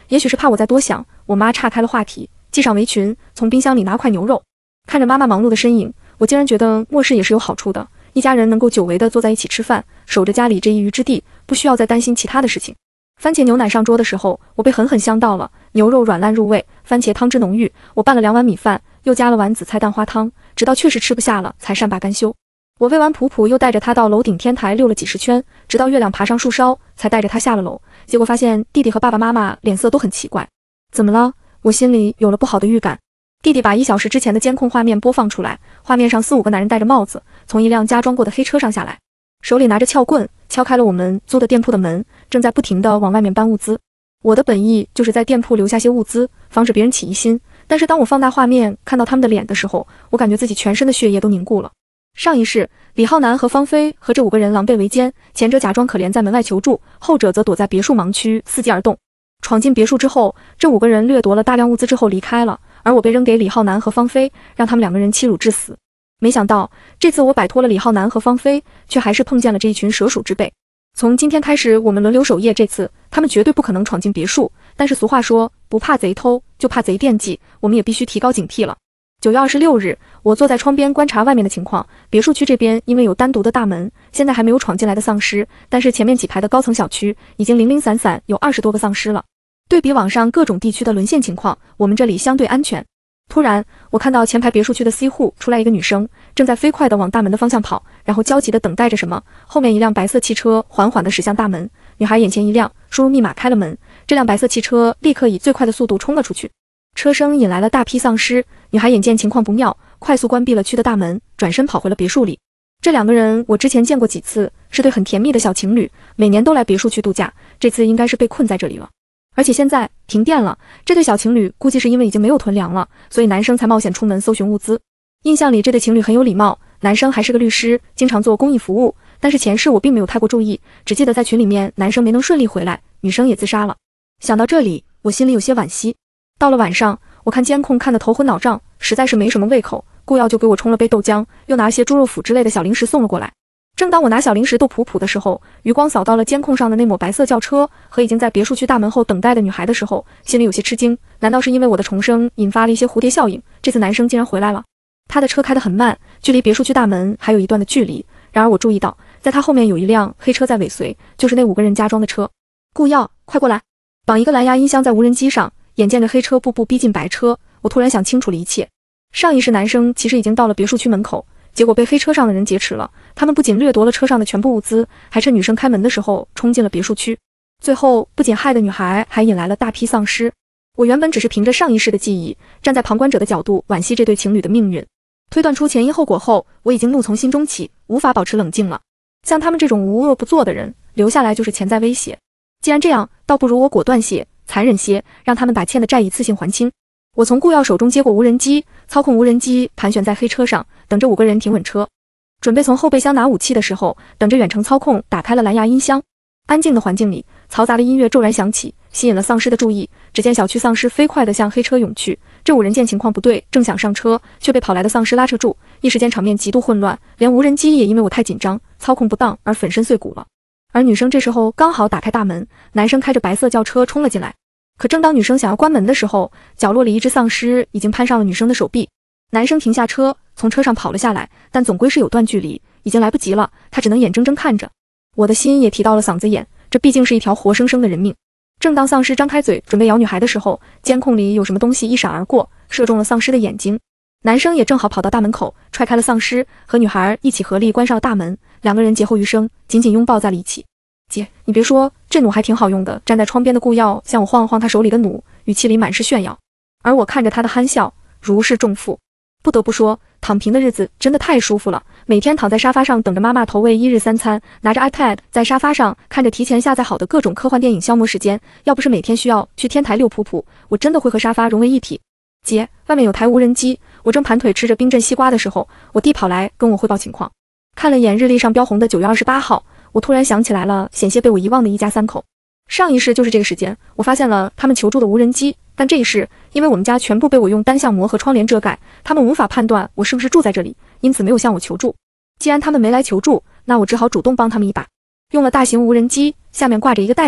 也许是怕我再多想，我妈岔开了话题，系上围裙，从冰箱里拿块牛肉。看着妈妈忙碌的身影，我竟然觉得漠视也是有好处的。一家人能够久违地坐在一起吃饭，守着家里这一隅之地，不需要再担心其他的事情。番茄牛奶上桌的时候，我被狠狠香到了，牛肉软烂入味，番茄汤汁浓郁。我拌了两碗米饭，又加了碗紫菜蛋花汤，直到确实吃不下了，才善罢甘休。我喂完普普，又带着他到楼顶天台溜了几十圈，直到月亮爬上树梢，才带着他下了楼。结果发现弟弟和爸爸妈妈脸色都很奇怪。怎么了？我心里有了不好的预感。弟弟把一小时之前的监控画面播放出来，画面上四五个男人戴着帽子，从一辆加装过的黑车上下来，手里拿着撬棍，敲开了我们租的店铺的门，正在不停地往外面搬物资。我的本意就是在店铺留下些物资，防止别人起疑心。但是当我放大画面看到他们的脸的时候，我感觉自己全身的血液都凝固了。上一世，李浩南和芳菲和这五个人狼狈为奸，前者假装可怜在门外求助，后者则躲在别墅盲区伺机而动。闯进别墅之后，这五个人掠夺了大量物资之后离开了，而我被扔给李浩南和芳菲，让他们两个人欺辱致死。没想到这次我摆脱了李浩南和芳菲，却还是碰见了这一群蛇鼠之辈。从今天开始，我们轮流守夜，这次他们绝对不可能闯进别墅，但是俗话说不怕贼偷，就怕贼惦记，我们也必须提高警惕了。九月二十六日，我坐在窗边观察外面的情况。别墅区这边因为有单独的大门，现在还没有闯进来的丧尸，但是前面几排的高层小区已经零零散散有二十多个丧尸了。对比网上各种地区的沦陷情况，我们这里相对安全。突然，我看到前排别墅区的 C 户出来一个女生，正在飞快地往大门的方向跑，然后焦急地等待着什么。后面一辆白色汽车缓缓地驶向大门，女孩眼前一亮，输入密码开了门，这辆白色汽车立刻以最快的速度冲了出去。车声引来了大批丧尸，女孩眼见情况不妙，快速关闭了区的大门，转身跑回了别墅里。这两个人我之前见过几次，是对很甜蜜的小情侣，每年都来别墅区度假，这次应该是被困在这里了。而且现在停电了，这对小情侣估计是因为已经没有囤粮了，所以男生才冒险出门搜寻物资。印象里这对情侣很有礼貌，男生还是个律师，经常做公益服务，但是前世我并没有太过注意，只记得在群里面男生没能顺利回来，女生也自杀了。想到这里，我心里有些惋惜。到了晚上，我看监控看得头昏脑胀，实在是没什么胃口，顾耀就给我冲了杯豆浆，又拿些猪肉脯之类的小零食送了过来。正当我拿小零食逗普普的时候，余光扫到了监控上的那抹白色轿车和已经在别墅区大门后等待的女孩的时候，心里有些吃惊。难道是因为我的重生引发了一些蝴蝶效应？这次男生竟然回来了。他的车开得很慢，距离别墅区大门还有一段的距离。然而我注意到，在他后面有一辆黑车在尾随，就是那五个人加装的车。顾耀，快过来！绑一个蓝牙音箱在无人机上。眼见着黑车步步逼近白车，我突然想清楚了一切。上一世男生其实已经到了别墅区门口，结果被黑车上的人劫持了。他们不仅掠夺了车上的全部物资，还趁女生开门的时候冲进了别墅区。最后不仅害得女孩，还引来了大批丧尸。我原本只是凭着上一世的记忆，站在旁观者的角度惋惜这对情侣的命运。推断出前因后果后，我已经怒从心中起，无法保持冷静了。像他们这种无恶不作的人，留下来就是潜在威胁。既然这样，倒不如我果断些，残忍些，让他们把欠的债一次性还清。我从顾耀手中接过无人机，操控无人机盘旋在黑车上，等着五个人停稳车。准备从后备箱拿武器的时候，等着远程操控打开了蓝牙音箱。安静的环境里，嘈杂的音乐骤然响起，吸引了丧尸的注意。只见小区丧尸飞快地向黑车涌去，这五人见情况不对，正想上车，却被跑来的丧尸拉扯住。一时间场面极度混乱，连无人机也因为我太紧张，操控不当而粉身碎骨了。而女生这时候刚好打开大门，男生开着白色轿车冲了进来。可正当女生想要关门的时候，角落里一只丧尸已经攀上了女生的手臂。男生停下车，从车上跑了下来，但总归是有段距离，已经来不及了，他只能眼睁睁看着。我的心也提到了嗓子眼，这毕竟是一条活生生的人命。正当丧尸张开嘴准备咬女孩的时候，监控里有什么东西一闪而过，射中了丧尸的眼睛。男生也正好跑到大门口，踹开了丧尸，和女孩一起合力关上了大门，两个人劫后余生，紧紧拥抱在了一起。姐，你别说，这弩还挺好用的。站在窗边的顾耀向我晃了晃他手里的弩，语气里满是炫耀。而我看着他的憨笑，如释重负。不得不说，躺平的日子真的太舒服了。每天躺在沙发上等着妈妈投喂一日三餐，拿着 iPad 在沙发上看着提前下载好的各种科幻电影消磨时间。要不是每天需要去天台遛普普，我真的会和沙发融为一体。姐，外面有台无人机。我正盘腿吃着冰镇西瓜的时候，我弟跑来跟我汇报情况。看了眼日历上标红的九月二十八号，我突然想起来了险些被我遗忘的一家三口。上一世就是这个时间，我发现了他们求助的无人机，但这一世因为我们家全部被我用单向膜和窗帘遮盖，他们无法判断我是不是住在这里，因此没有向我求助。既然他们没来求助，那我只好主动帮他们一把。用了大型无人机，下面挂着一个袋子，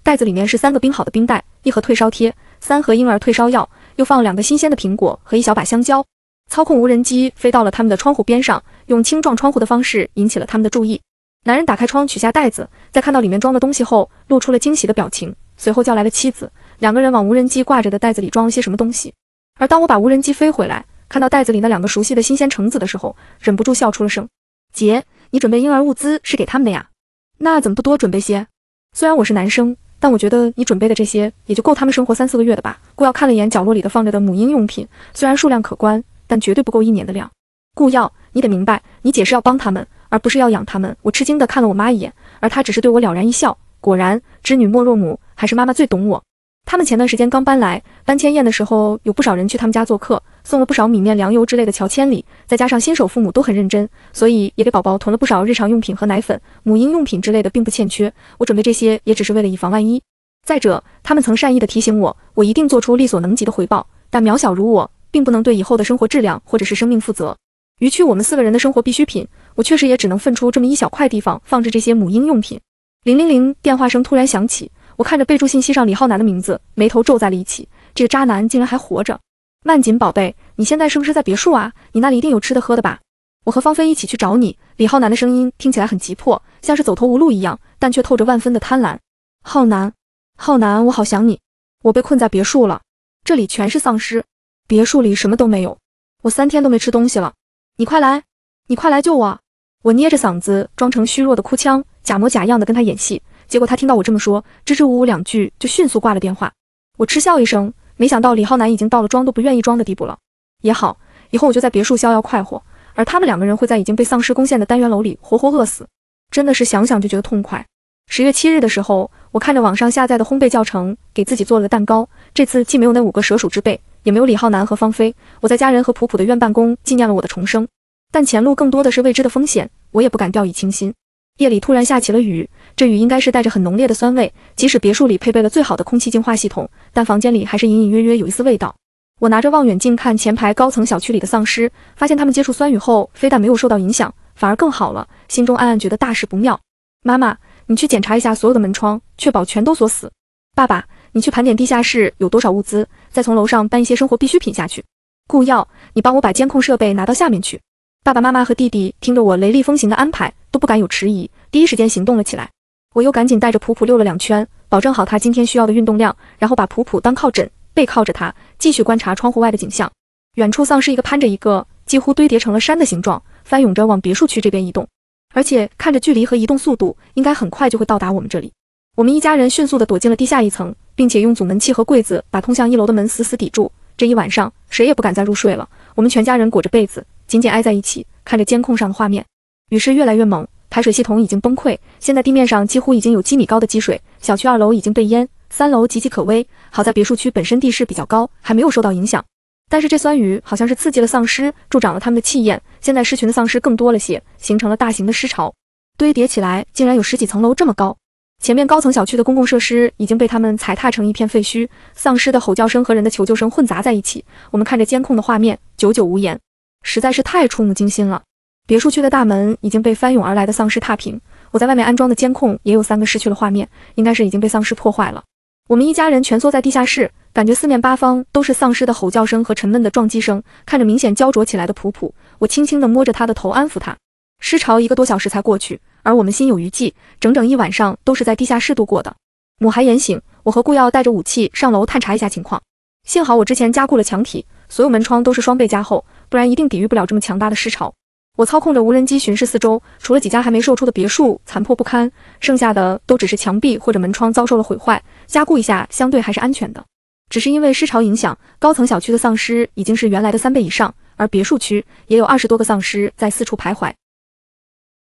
袋子里面是三个冰好的冰袋，一盒退烧贴，三盒婴儿退烧药，又放了两个新鲜的苹果和一小把香蕉。操控无人机飞到了他们的窗户边上，用轻撞窗户的方式引起了他们的注意。男人打开窗取下袋子，在看到里面装的东西后，露出了惊喜的表情，随后叫来了妻子，两个人往无人机挂着的袋子里装了些什么东西。而当我把无人机飞回来，看到袋子里那两个熟悉的新鲜橙子的时候，忍不住笑出了声。姐，你准备婴儿物资是给他们的呀？那怎么不多准备些？虽然我是男生，但我觉得你准备的这些也就够他们生活三四个月的吧。顾耀看了一眼角落里的放着的母婴用品，虽然数量可观，但绝对不够一年的量。顾耀，你得明白，你姐是要帮他们，而不是要养他们。我吃惊地看了我妈一眼，而她只是对我了然一笑。果然，知女莫若母，还是妈妈最懂我。他们前段时间刚搬来，搬迁宴的时候有不少人去他们家做客，送了不少米面粮油之类的乔千里，再加上新手父母都很认真，所以也给宝宝囤了不少日常用品和奶粉、母婴用品之类的，并不欠缺。我准备这些也只是为了以防万一。再者，他们曾善意地提醒我，我一定做出力所能及的回报，但渺小如我，并不能对以后的生活质量或者是生命负责。于去我们四个人的生活必需品，我确实也只能分出这么一小块地方放置这些母婴用品。零零零，电话声突然响起。我看着备注信息上李浩南的名字，眉头皱在了一起。这个渣男竟然还活着！曼锦宝贝，你现在是不是在别墅啊？你那里一定有吃的喝的吧？我和芳菲一起去找你。李浩南的声音听起来很急迫，像是走投无路一样，但却透着万分的贪婪。浩南，浩南，我好想你。我被困在别墅了，这里全是丧尸，别墅里什么都没有，我三天都没吃东西了。你快来，你快来救我！我捏着嗓子，装成虚弱的哭腔，假模假样的跟他演戏。结果他听到我这么说，支支吾吾两句就迅速挂了电话。我嗤笑一声，没想到李浩南已经到了装都不愿意装的地步了。也好，以后我就在别墅逍遥快活，而他们两个人会在已经被丧尸攻陷的单元楼里活活饿死。真的是想想就觉得痛快。十月七日的时候，我看着网上下载的烘焙教程，给自己做了个蛋糕。这次既没有那五个蛇鼠之辈，也没有李浩南和芳菲，我在家人和普普的院办公纪念了我的重生。但前路更多的是未知的风险，我也不敢掉以轻心。夜里突然下起了雨，这雨应该是带着很浓烈的酸味，即使别墅里配备了最好的空气净化系统，但房间里还是隐隐约约有一丝味道。我拿着望远镜看前排高层小区里的丧尸，发现他们接触酸雨后非但没有受到影响，反而更好了，心中暗暗觉得大事不妙。妈妈，你去检查一下所有的门窗，确保全都锁死。爸爸，你去盘点地下室有多少物资，再从楼上搬一些生活必需品下去。顾耀，你帮我把监控设备拿到下面去。爸爸妈妈和弟弟听着我雷厉风行的安排，都不敢有迟疑，第一时间行动了起来。我又赶紧带着普普溜了两圈，保证好他今天需要的运动量，然后把普普当靠枕，背靠着他，继续观察窗户外的景象。远处丧尸一个攀着一个，几乎堆叠成了山的形状，翻涌着往别墅区这边移动，而且看着距离和移动速度，应该很快就会到达我们这里。我们一家人迅速地躲进了地下一层，并且用阻门器和柜子把通向一楼的门死死抵住。这一晚上，谁也不敢再入睡了。我们全家人裹着被子，紧紧挨在一起，看着监控上的画面。雨势越来越猛，排水系统已经崩溃，现在地面上几乎已经有几米高的积水，小区二楼已经被淹，三楼岌岌可危。好在别墅区本身地势比较高，还没有受到影响。但是这酸雨好像是刺激了丧尸，助长了他们的气焰，现在尸群的丧尸更多了些，形成了大型的尸潮，堆叠起来竟然有十几层楼这么高。前面高层小区的公共设施已经被他们踩踏成一片废墟，丧尸的吼叫声和人的求救声混杂在一起。我们看着监控的画面，久久无言，实在是太触目惊心了。别墅区的大门已经被翻涌而来的丧尸踏平，我在外面安装的监控也有三个失去了画面，应该是已经被丧尸破坏了。我们一家人蜷缩在地下室，感觉四面八方都是丧尸的吼叫声和沉闷的撞击声。看着明显焦灼起来的普普，我轻轻地摸着他的头安抚他。尸潮一个多小时才过去，而我们心有余悸，整整一晚上都是在地下室度过的。母孩言醒，我和顾耀带着武器上楼探查一下情况。幸好我之前加固了墙体，所有门窗都是双倍加厚，不然一定抵御不了这么强大的尸潮。我操控着无人机巡视四周，除了几家还没售出的别墅残破不堪，剩下的都只是墙壁或者门窗遭受了毁坏，加固一下相对还是安全的。只是因为尸潮影响，高层小区的丧尸已经是原来的三倍以上，而别墅区也有二十多个丧尸在四处徘徊。